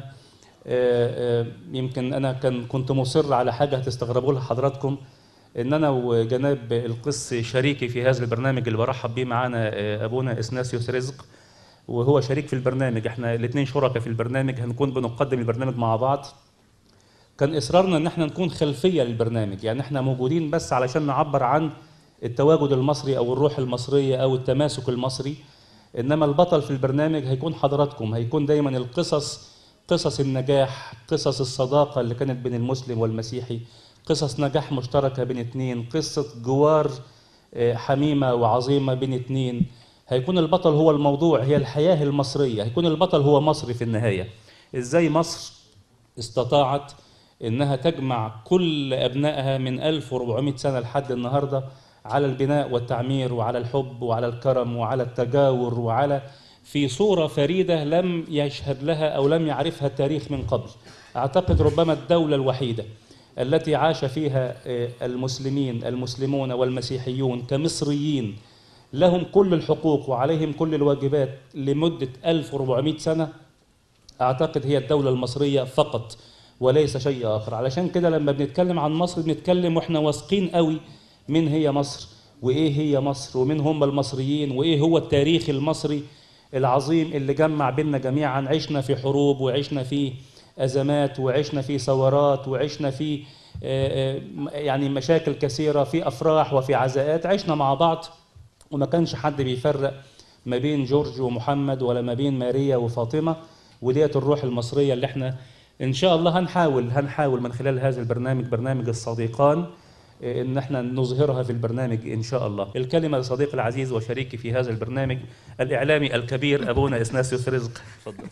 يمكن أنا كنت مصر على حاجة هتستغربوا لها حضراتكم، إن أنا وجناب القس شريكي في هذا البرنامج اللي برحب بيه معانا أبونا إثناسيوس رزق، وهو شريك في البرنامج، احنا الاثنين شركاء في البرنامج، هنكون بنقدم البرنامج مع بعض. كان إصرارنا إن احنا نكون خلفية للبرنامج، يعني احنا موجودين بس علشان نعبر عن التواجد المصري أو الروح المصرية أو التماسك المصري، إنما البطل في البرنامج هيكون حضراتكم، هيكون دايما قصص النجاح، قصص الصداقة اللي كانت بين المسلم والمسيحي، قصص نجاح مشتركة بين اتنين، قصة جوار حميمة وعظيمة بين اتنين. هيكون البطل هو الموضوع، هي الحياة المصرية، هيكون البطل هو مصر في النهاية. إزاي مصر استطاعت إنها تجمع كل أبنائها من 1400 سنة لحد النهاردة على البناء والتعمير وعلى الحب وعلى الكرم وعلى التجاور وعلى في صورة فريدة لم يشهد لها أو لم يعرفها التاريخ من قبل. أعتقد ربما الدولة الوحيدة التي عاش فيها المسلمون والمسيحيون كمصريين لهم كل الحقوق وعليهم كل الواجبات لمدة 1400 سنة، أعتقد هي الدولة المصرية فقط وليس شيء آخر. علشان كده لما بنتكلم عن مصر بنتكلم وإحنا واثقين قوي من هي مصر وإيه هي مصر ومن هم المصريين وإيه هو التاريخ المصري العظيم اللي جمع بيننا جميعا. عشنا في حروب وعشنا في أزمات وعشنا في ثورات وعشنا في مشاكل كثيرة، في أفراح وفي عزاءات، عشنا مع بعض وما كانش حد بيفرق ما بين جورج ومحمد ولا ما بين ماريا وفاطمة. وديت الروح المصرية اللي احنا إن شاء الله هنحاول من خلال هذا البرنامج، برنامج الصديقان، إن احنا نظهرها في البرنامج إن شاء الله. الكلمة لصديقي العزيز وشريكي في هذا البرنامج الإعلامي الكبير أبونا إثناسيوس رزق. تفضل.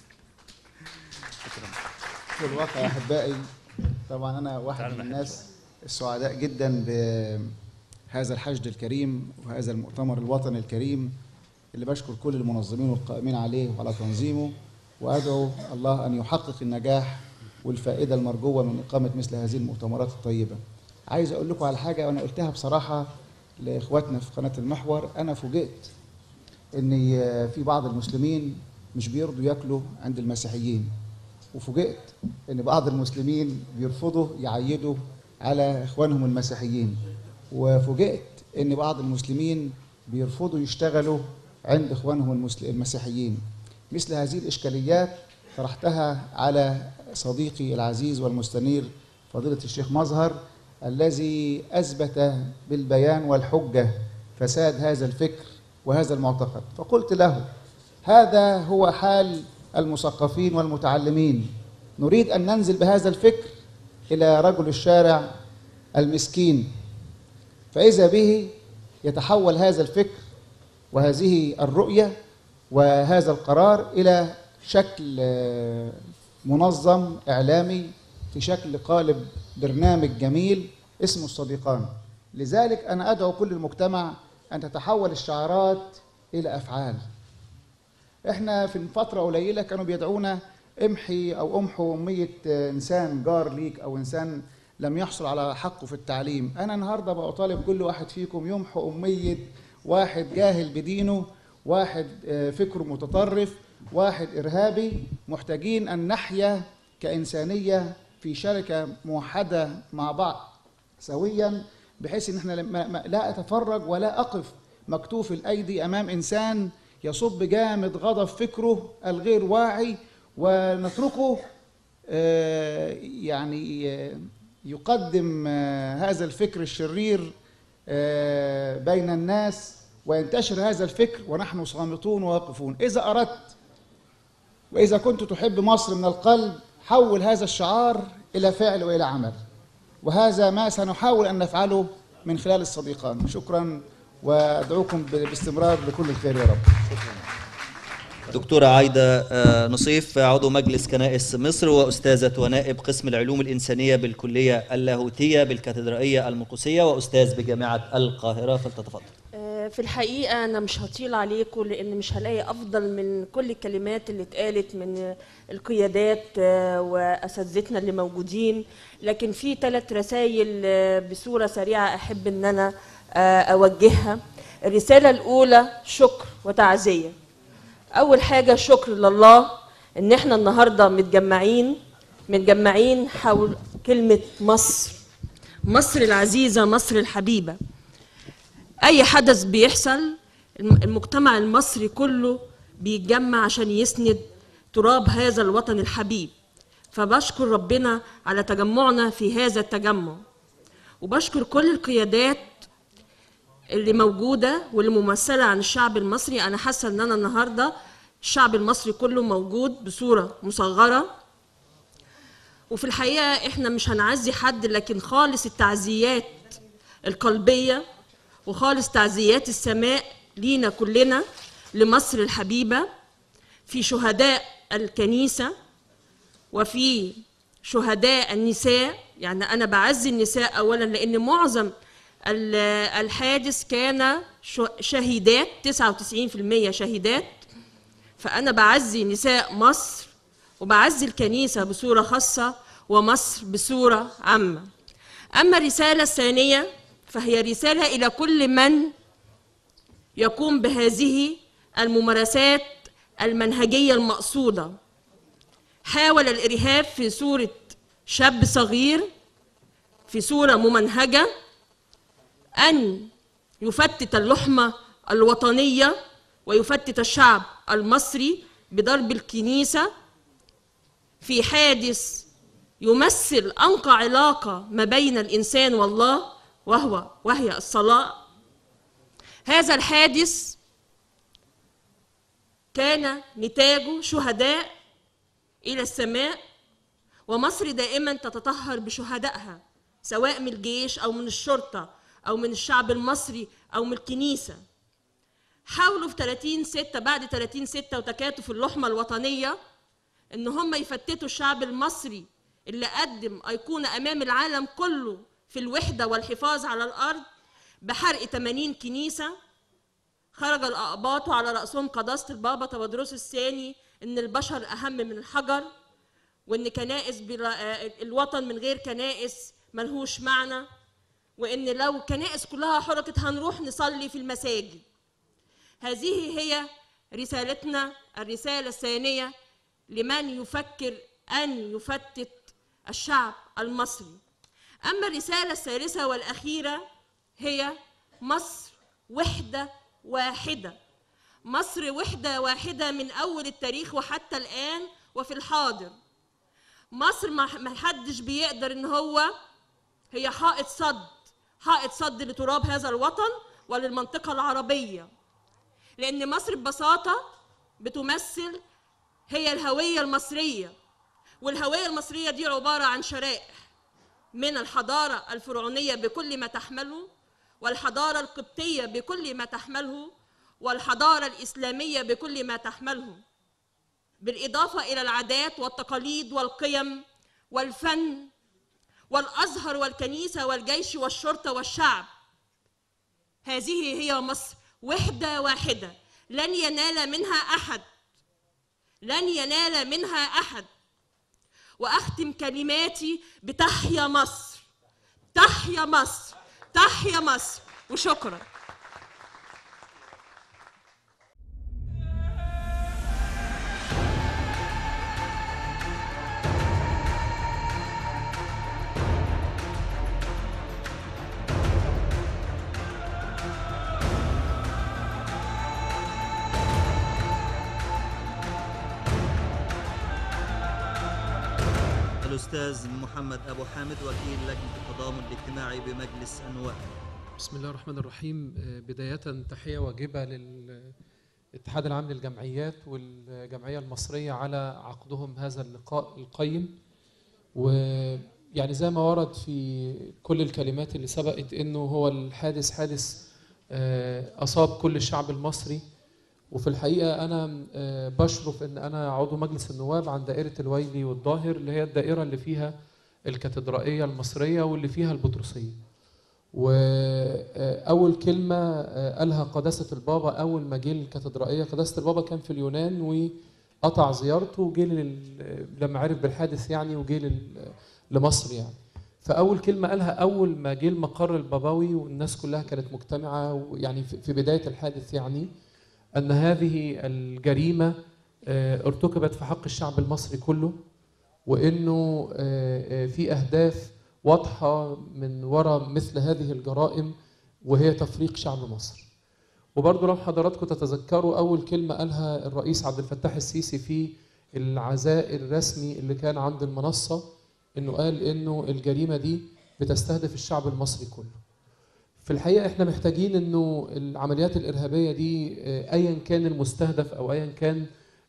في الواقع يا أحبائي، طبعا أنا واحد من الناس السعداء جدا بهذا الحشد الكريم وهذا المؤتمر الوطني الكريم اللي بشكر كل المنظمين والقائمين عليه وعلى تنظيمه، وأدعو الله أن يحقق النجاح والفائدة المرجوة من إقامة مثل هذه المؤتمرات الطيبة. عايز أقول لكم على حاجة، وأنا قلتها بصراحة لإخواتنا في قناة المحور. أنا فوجئت إن في بعض المسلمين مش بيرضوا ياكلوا عند المسيحيين، وفوجئت إن بعض المسلمين بيرفضوا يعيدوا على إخوانهم المسيحيين، وفوجئت إن بعض المسلمين بيرفضوا يشتغلوا عند إخوانهم المسيحيين. مثل هذه الإشكاليات طرحتها على صديقي العزيز والمستنير فضيلة الشيخ مظهر، الذي أثبت بالبيان والحجة فساد هذا الفكر وهذا المعتقد. فقلت له: هذا هو حال المثقفين والمتعلمين، نريد أن ننزل بهذا الفكر إلى رجل الشارع المسكين، فإذا به يتحول هذا الفكر وهذه الرؤية وهذا القرار إلى شكل منظم إعلامي في شكل قالب برنامج جميل اسمه الصديقان. لذلك أنا أدعو كل المجتمع أن تتحول الشعارات إلى أفعال. احنا في فترة قليلة كانوا بيدعونا امحي أو امحوا أمية إنسان جار ليك أو إنسان لم يحصل على حقه في التعليم. أنا النهاردة بطالب كل واحد فيكم يمحوا أمية واحد جاهل بدينه، واحد فكره متطرف، واحد إرهابي. محتاجين أن نحيا كإنسانية في شركة موحدة مع بعض سويا، بحيث ان احنا لا اتفرج ولا اقف مكتوف الايدي امام انسان يصب جامد غضب فكره الغير واعي، ونتركه يعني يقدم هذا الفكر الشرير بين الناس وينتشر هذا الفكر ونحن صامتون واقفون. اذا اردت واذا كنت تحب مصر من القلب، حول هذا الشعار الى فعل والى عمل، وهذا ما سنحاول أن نفعله من خلال الصديقان. شكرا، وأدعوكم باستمرار لكل الخير يا رب.
دكتورة عايدة نصيف، عضو مجلس كنائس مصر وأستاذة ونائب قسم العلوم الإنسانية بالكلية اللاهوتية بالكاتدرائية المقدسية وأستاذ بجامعة القاهرة، فلتتفضل.
في الحقيقة أنا مش هطيل عليكم لأن مش هلاقي أفضل من كل الكلمات اللي اتقالت من القيادات وأساتذتنا اللي موجودين، لكن في 3 رسائل بصورة سريعة أحب أن أنا أوجهها. الرسالة الأولى شكر وتعزية. أول حاجة شكر لله إن إحنا النهاردة متجمعين حول كلمة مصر، مصر العزيزة، مصر الحبيبة. أي حدث بيحصل المجتمع المصري كله بيتجمع عشان يسند تراب هذا الوطن الحبيب، فبشكر ربنا على تجمعنا في هذا التجمع، وبشكر كل القيادات اللي موجودة واللي ممثلة عن الشعب المصري. أنا حاسة إن أنا النهاردة الشعب المصري كله موجود بصورة مصغرة، وفي الحقيقة إحنا مش هنعزي حد، لكن خالص التعزيات القلبية وخالص تعزيات السماء لينا كلنا لمصر الحبيبة، في شهداء الكنيسة وفي شهداء النساء. يعني أنا بعزي النساء أولا لأن معظم الحادث كان شهيدات، 99% شهيدات، فأنا بعزي نساء مصر وبعزي الكنيسة بصورة خاصة ومصر بصورة عامة. أما الرسالة الثانية فهي رسالة إلى كل من يقوم بهذه الممارسات المنهجية المقصودة. حاول الإرهاب في صورة شاب صغير في صورة ممنهجة أن يفتت اللحمة الوطنية ويفتت الشعب المصري بضرب الكنيسة في حادث يمثل أنقى علاقة ما بين الإنسان والله وهي الصلاة. هذا الحادث كان نتاجه شهداء إلى السماء، ومصر دائما تتطهر بشهدائها سواء من الجيش أو من الشرطة أو من الشعب المصري أو من الكنيسة. حاولوا في 30/6 بعد 30/6 وتكاتف اللحمة الوطنية إن هم يفتتوا الشعب المصري اللي قدم أيقونة أمام العالم كله في الوحدة والحفاظ على الأرض بحرق 80 كنيسة. خرج الأقباط وعلى رأسهم قداسة البابا تودروس الثاني إن البشر أهم من الحجر، وإن كنائس الوطن من غير كنائس ملهوش معنى، وإن لو الكنائس كلها حرقت هنروح نصلي في المساجد. هذه هي رسالتنا، الرسالة الثانية لمن يفكر أن يفتت الشعب المصري. أما الرسالة الثالثة والأخيرة هي مصر وحدة واحدة. مصر وحدة واحدة من أول التاريخ وحتى الآن وفي الحاضر. مصر ما حدش بيقدر إن هي حائط صد لتراب هذا الوطن وللمنطقة العربية، لأن مصر ببساطة بتمثل هي الهوية المصرية، والهوية المصرية دي عبارة عن شرائح من الحضارة الفرعونية بكل ما تحمله، والحضارة القبطية بكل ما تحمله، والحضارة الإسلامية بكل ما تحمله، بالإضافة إلى العادات والتقاليد والقيم والفن والأزهر والكنيسة والجيش والشرطة والشعب. هذه هي مصر وحدة واحدة لن ينال منها أحد لن ينال منها أحد. وأختم كلماتي بتحيا مصر، تحيا مصر، تحيا مصر، وشكرا.
الأستاذ محمد أبو حامد وكيل لجنة التضامن الاجتماعي بمجلس النواب.
بسم الله الرحمن الرحيم. بداية تحية واجبة للاتحاد العام للجمعيات والجمعية المصرية على عقدهم هذا اللقاء القيم. ويعني زي ما ورد في كل الكلمات اللي سبقت إنه هو الحادث حادث أصاب كل الشعب المصري. وفي الحقيقة أنا بشرف إن أنا عضو مجلس النواب عن دائرة الويلي والظاهر، اللي هي الدائرة اللي فيها الكاتدرائية المصرية واللي فيها البطرسية. وأول كلمة قالها قداسة البابا أول ما جه الكاتدرائية، قداسة البابا كان في اليونان وقطع زيارته وجه لما عرف بالحادث يعني وجه لمصر يعني. فأول كلمة قالها أول ما جه المقر البابوي والناس كلها كانت مجتمعة يعني في بداية الحادث يعني، أن هذه الجريمة ارتكبت في حق الشعب المصري كله، وإنه في أهداف واضحة من وراء مثل هذه الجرائم وهي تفريق شعب مصر. وبرضه لو حضراتكم تتذكروا أول كلمة قالها الرئيس عبد الفتاح السيسي في العزاء الرسمي اللي كان عند المنصة، إنه قال إنه الجريمة دي بتستهدف الشعب المصري كله. في الحقيقة احنا محتاجين انه العمليات الارهابية دي ايا كان المستهدف او ايا كان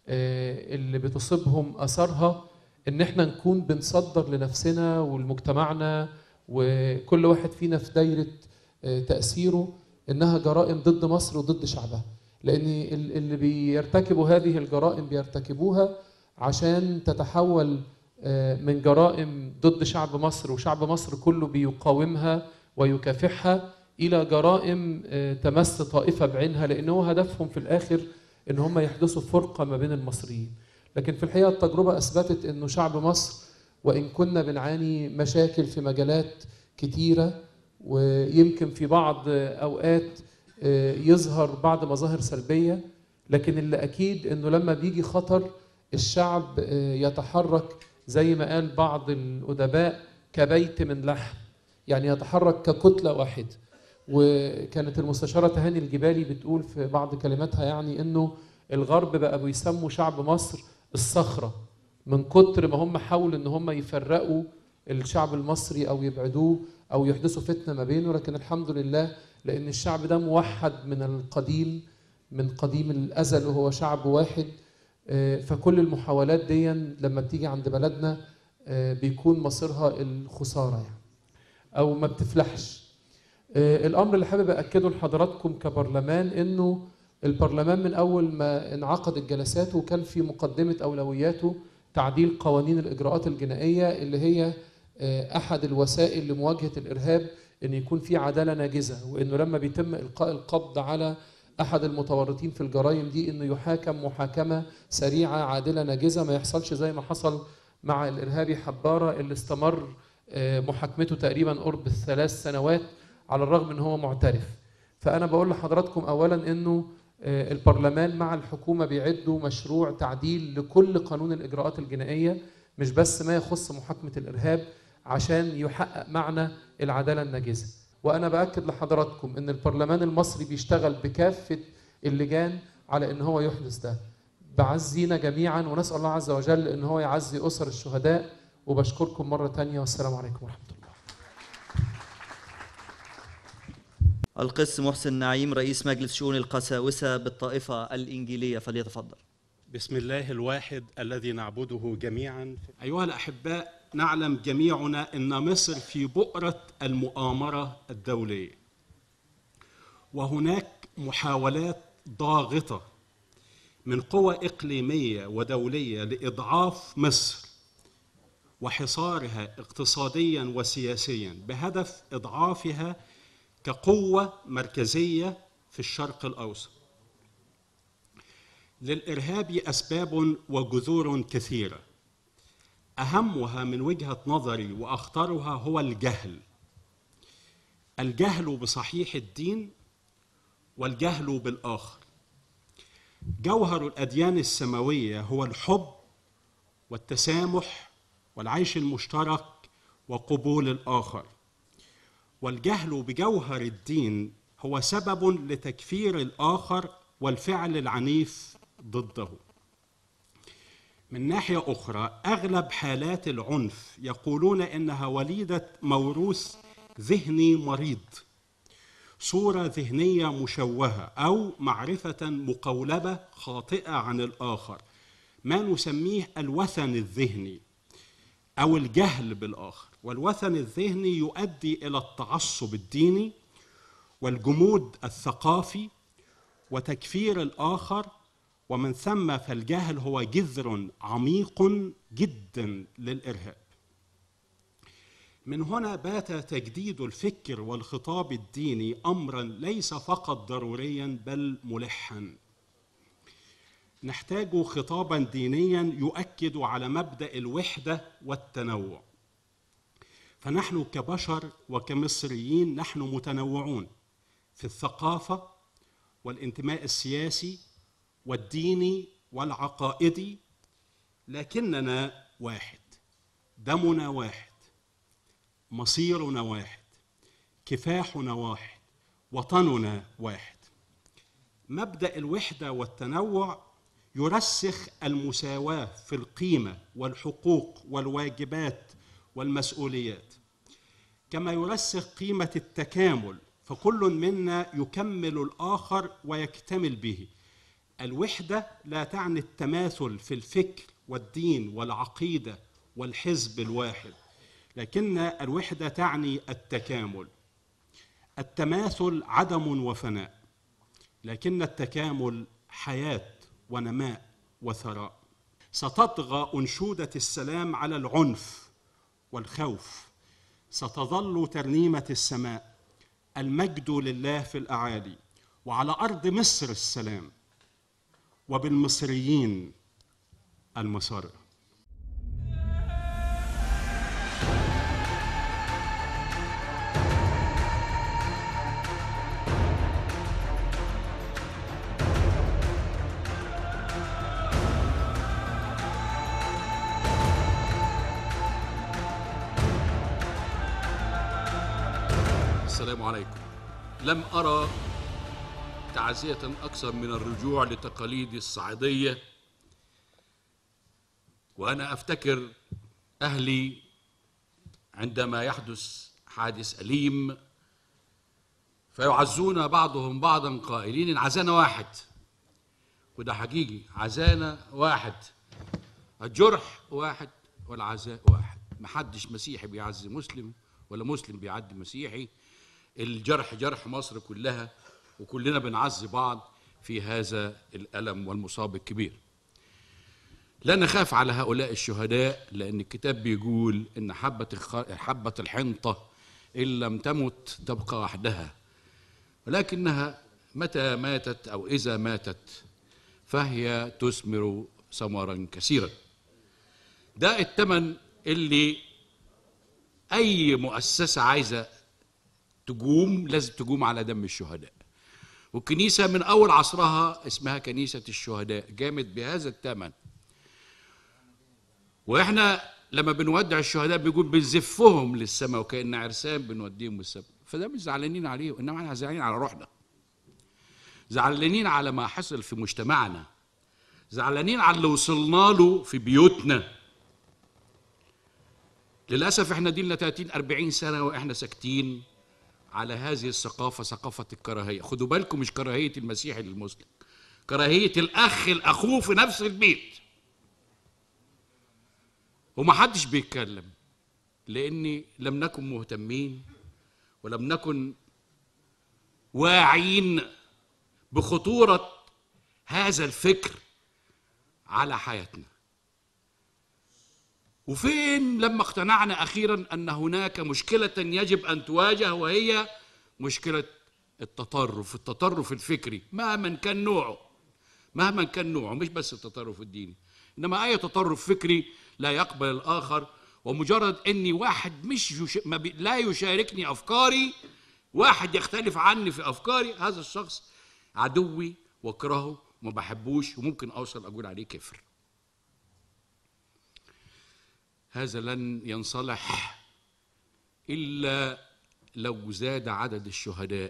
اللي بتصيبهم اثرها، ان احنا نكون بنصدر لنفسنا ولمجتمعنا وكل واحد فينا في دايرة تأثيره انها جرائم ضد مصر وضد شعبها. لان اللي بيرتكبوا هذه الجرائم بيرتكبوها عشان تتحول من جرائم ضد شعب مصر وشعب مصر كله بيقاومها ويكافحها إلى جرائم تمس طائفة بعينها، لأنه هدفهم في الآخر إن هم يحدثوا فرقة ما بين المصريين. لكن في الحقيقة التجربة أثبتت إنه شعب مصر وإن كنا بنعاني مشاكل في مجالات كتيرة ويمكن في بعض أوقات يظهر بعض مظاهر سلبية، لكن اللي أكيد إنه لما بيجي خطر الشعب يتحرك زي ما قال بعض الأدباء كبيت من لحم، يعني يتحرك ككتلة واحدة. وكانت المستشارة تهاني الجبالي بتقول في بعض كلماتها يعني إنه الغرب بقى بيسموا شعب مصر الصخرة من كتر ما هم حاولوا إن هم يفرقوا الشعب المصري أو يبعدوه أو يحدثوا فتنة ما بينه، لكن الحمد لله لأن الشعب ده موحد من القديم، من قديم الأزل وهو شعب واحد. فكل المحاولات دي لما بتيجي عند بلدنا بيكون مصيرها الخسارة يعني أو ما بتفلحش. الأمر اللي حابب أكده لحضراتكم كبرلمان إنه البرلمان من أول ما انعقد الجلسات وكان في مقدمة أولوياته تعديل قوانين الإجراءات الجنائية اللي هي أحد الوسائل لمواجهة الإرهاب، إن يكون في عدالة ناجزة، وإنه لما بيتم إلقاء القبض على أحد المتورطين في الجرائم دي إنه يحاكم محاكمة سريعة عادلة ناجزة، ما يحصلش زي ما حصل مع الإرهابي حبارة اللي استمر محاكمته تقريبا قرب 3 سنوات على الرغم ان هو معترف. فانا بقول لحضراتكم اولا انه البرلمان مع الحكومه بيعدوا مشروع تعديل لكل قانون الاجراءات الجنائيه، مش بس ما يخص محاكمه الارهاب، عشان يحقق معنى العداله الناجزه. وانا باكد لحضراتكم ان البرلمان المصري بيشتغل بكافه اللجان على ان هو يحدث ده. بعزينا جميعا ونسال الله عز وجل ان هو يعزي اسر الشهداء، وبشكركم مره ثانيه والسلام عليكم ورحمه الله.
القس محسن نعيم رئيس مجلس شؤون القساوسة بالطائفة الإنجيلية فليتفضل.
بسم الله الواحد الذي نعبده جميعا. أيها الأحباء، نعلم جميعنا أن مصر في بؤرة المؤامرة الدولية، وهناك محاولات ضاغطة من قوى إقليمية ودولية لإضعاف مصر وحصارها اقتصاديا وسياسيا بهدف إضعافها كقوة مركزية في الشرق الأوسط. للإرهاب أسباب وجذور كثيرة، أهمها من وجهة نظري وأخطرها هو الجهل. الجهل بصحيح الدين والجهل بالآخر. جوهر الأديان السماوية هو الحب والتسامح والعيش المشترك وقبول الآخر، والجهل بجوهر الدين هو سبب لتكفير الآخر والفعل العنيف ضده. من ناحية أخرى، أغلب حالات العنف يقولون إنها وليدة موروث ذهني مريض، صورة ذهنية مشوهة أو معرفة مقولبة خاطئة عن الآخر، ما نسميه الوثن الذهني أو الجهل بالآخر. والوثن الذهني يؤدي إلى التعصب الديني والجمود الثقافي وتكفير الآخر، ومن ثم فالجهل هو جذر عميق جدا للإرهاب. من هنا بات تجديد الفكر والخطاب الديني أمرا ليس فقط ضروريا بل ملحا. نحتاج خطابا دينيا يؤكد على مبدأ الوحدة والتنوع، فنحن كبشر وكمصريين نحن متنوعون في الثقافة والانتماء السياسي والديني والعقائدي، لكننا واحد، دمنا واحد، مصيرنا واحد، كفاحنا واحد، وطننا واحد. مبدأ الوحدة والتنوع يرسخ المساواة في القيمة والحقوق والواجبات والمسؤوليات، كما يرسخ قيمة التكامل، فكل منا يكمل الآخر ويكتمل به. الوحدة لا تعني التماثل في الفكر والدين والعقيدة والحزب الواحد، لكن الوحدة تعني التكامل. التماثل عدم وفناء، لكن التكامل حياة ونماء وثراء. ستطغى أنشودة السلام على العنف والخوف، ستظل ترنيمة السماء المجد لله في الأعالي، وعلى أرض مصر السلام، وبالمصريين المسار.
السلام عليكم. لم أرى تعزية أكثر من الرجوع لتقاليدي الصعيدية، وأنا أفتكر أهلي عندما يحدث حادث أليم فيعزون بعضهم بعضا قائلين عزانا واحد، وده حقيقي، عزانا واحد، الجرح واحد والعزاء واحد. محدش مسيحي بيعزي مسلم ولا مسلم بيعدي مسيحي، الجرح جرح مصر كلها، وكلنا بنعزي بعض في هذا الألم والمصاب الكبير. لا نخاف على هؤلاء الشهداء، لأن الكتاب بيقول إن حبة الحنطة إن لم تمت تبقى وحدها، ولكنها متى ماتت أو إذا ماتت فهي تثمر ثمرا كثيرا. ده الثمن اللي أي مؤسسة عايزة تقوم لازم تقوم على دم الشهداء، والكنيسة من أول عصرها اسمها كنيسة الشهداء، قامت بهذا الثمن. وإحنا لما بنودع الشهداء بيقول بنزفهم للسماء وكأن عرسان بنوديهم للسماء، فده مش زعلانين عليه، إنما احنا زعلانين على روحنا، زعلانين على ما حصل في مجتمعنا، زعلانين على اللي وصلنا له في بيوتنا. للأسف احنا دي لنا 30-40 سنة وإحنا ساكتين على هذه الثقافة، ثقافة الكراهية. خدوا بالكم، مش كراهية المسيحي للمسلم، كراهية الأخ الأخوه في نفس البيت، ومحدش بيتكلم لأني لم نكن مهتمين ولم نكن واعين بخطورة هذا الفكر على حياتنا. وفين لما اقتنعنا أخيرا أن هناك مشكلة يجب أن تواجه، وهي مشكلة التطرف الفكري مهما كان نوعه، مهما كان نوعه، مش بس التطرف الديني، انما اي تطرف فكري لا يقبل الاخر، ومجرد اني واحد لا يشاركني افكاري، واحد يختلف عني في افكاري، هذا الشخص عدوي واكرهه وما بحبوش، وممكن اوصل اقول عليه كفر. هذا لن ينصلح الا لو زاد عدد الشهداء.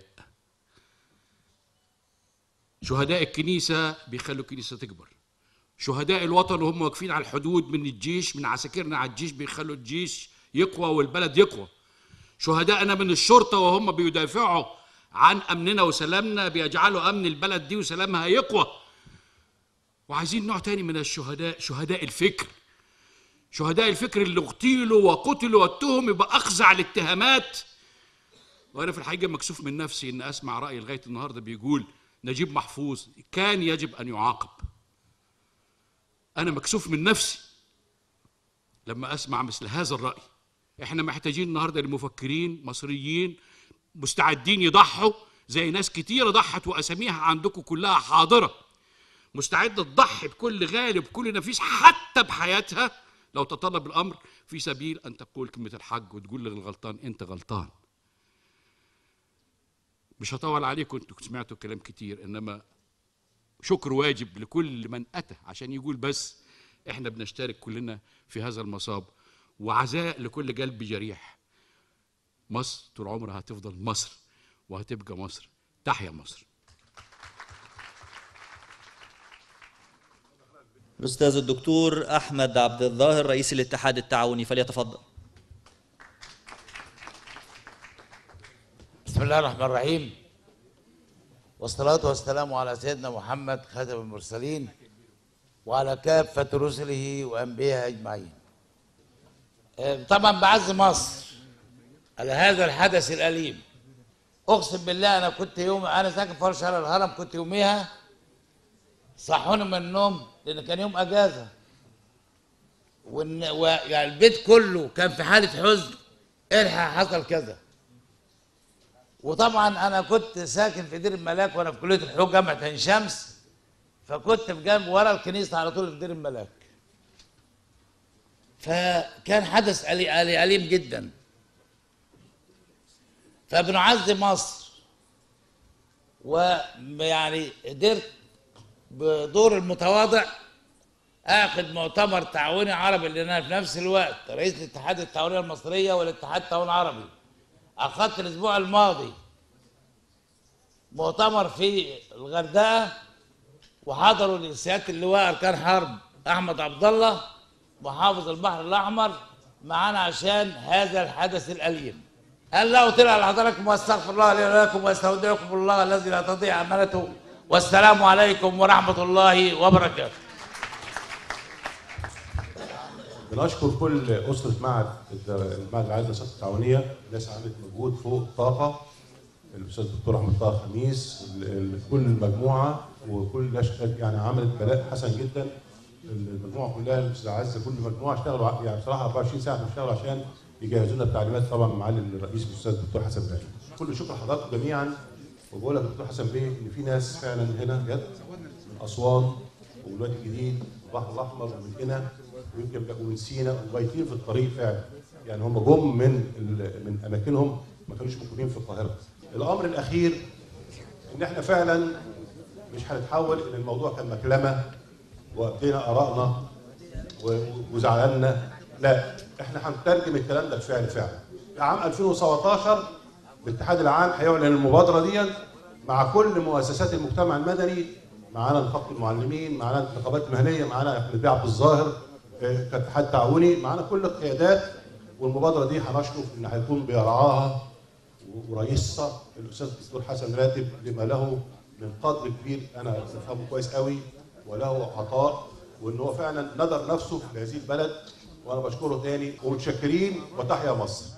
شهداء الكنيسه بيخلوا الكنيسه تكبر، شهداء الوطن وهم واقفين على الحدود من الجيش، من عساكرنا على الجيش، بيخلوا الجيش يقوى والبلد يقوى. شهدائنا من الشرطه وهم بيدافعوا عن امننا وسلامنا بيجعلوا امن البلد دي وسلامها يقوى. وعايزين نوع تاني من الشهداء، شهداء الفكر. شهداء الفكر اللي اغتيلوا وقتلوا واتهم بأخزع الاتهامات. وانا في الحقيقه مكسوف من نفسي ان اسمع راي لغايه النهارده بيقول نجيب محفوظ كان يجب ان يعاقب. انا مكسوف من نفسي لما اسمع مثل هذا الراي. احنا محتاجين النهارده لمفكرين مصريين مستعدين يضحوا زي ناس كتيره ضحت واساميها عندكم كلها حاضره، مستعده تضحي بكل غالي بكل نفيس حتى بحياتها لو تطلب الامر في سبيل ان تقول كلمه الحق وتقول للغلطان انت غلطان. مش هطول عليكم، انتوا سمعتوا كلام كتير، انما شكر واجب لكل من اتى عشان يقول بس احنا بنشترك كلنا في هذا المصاب، وعزاء لكل قلب جريح. مصر طول عمرها هتفضل مصر وهتبقى مصر. تحيا مصر.
الأستاذ الدكتور أحمد عبد الظاهر رئيس الاتحاد التعاوني فليتفضل.
بسم الله الرحمن الرحيم، والصلاة والسلام على سيدنا محمد خاتم المرسلين وعلى كافة رسله وأنبيائه أجمعين. طبعا بعز مصر على هذا الحدث الأليم. أقسم بالله أنا كنت أنا ساكن في شارع الهرم، كنت يوميها صحوني من النوم لأن كان يوم أجازة، يعني البيت كله كان في حالة حزن، الحق حصل كذا. وطبعا أنا كنت ساكن في دير الملاك وأنا في كلية الحقوق جامعة عين شمس، فكنت في جنب ورا الكنيسة على طول في دير الملاك. فكان حدث أليم جدا. فبنعزي مصر، ويعني قدرت بدور المتواضع اعقد مؤتمر تعاوني عربي، لان انا في نفس الوقت رئيس الاتحاد التعاونيه المصريه والاتحاد التعاوني العربي. اخذت الاسبوع الماضي مؤتمر في الغردقه، وحضروا لسياده اللواء اركان حرب احمد عبد الله محافظ البحر الاحمر معانا عشان هذا الحدث الاليم. الله أطيل على حضراتكم واستغفر الله لي ولكم واستودعكم الله الذي لا تضيع امانته، والسلام عليكم ورحمه الله وبركاته.
بنشكر كل اسره معهد العالي للدراسات التعاونيه، الناس عملت مجهود فوق الطاقه. الاستاذ الدكتور احمد طه خميس، كل المجموعه وكل ناس يعني عملت بلاء حسن جدا. المجموعه كلها الاستاذ عزه كل مجموعه اشتغلوا يعني بصراحه 24 ساعه بيشتغلوا عشان يجهزوا لنا التعليمات، طبعا معالي الرئيس الاستاذ الدكتور حسن بيه. كل شكر لحضراتكم جميعا. وبقول لك الدكتور حسن بيه ان في ناس فعلا هنا جت من اسوان والوادي الجديد والبحر الاحمر ومن هنا ويمكن ومن سينا وبايتين في الطريق فعلا، يعني هم جم من اماكنهم ما كانوش موجودين في القاهره. الامر الاخير ان احنا فعلا مش هنتحول ان الموضوع كان مكلمه وابدينا ارائنا وزعلنا، لا احنا هنترجم الكلام ده بفعل فعلا. في عام 2017 الاتحاد العام هيعلن المبادره دي مع كل مؤسسات المجتمع المدني، معانا نقابه المعلمين، معانا النقابات المهنيه، معانا احمد بيه عبد الظاهر كاتحاد تعاوني، معانا كل القيادات. والمبادره دي هنشرف ان هيكون بيرعاها ورئيسها الاستاذ الدكتور حسن راتب لما له من قدر كبير انا بفهمه كويس قوي وله عطاء، وان هو فعلا نذر نفسه في هذه البلد. وانا بشكره تاني ومتشكرين، وتحيا مصر.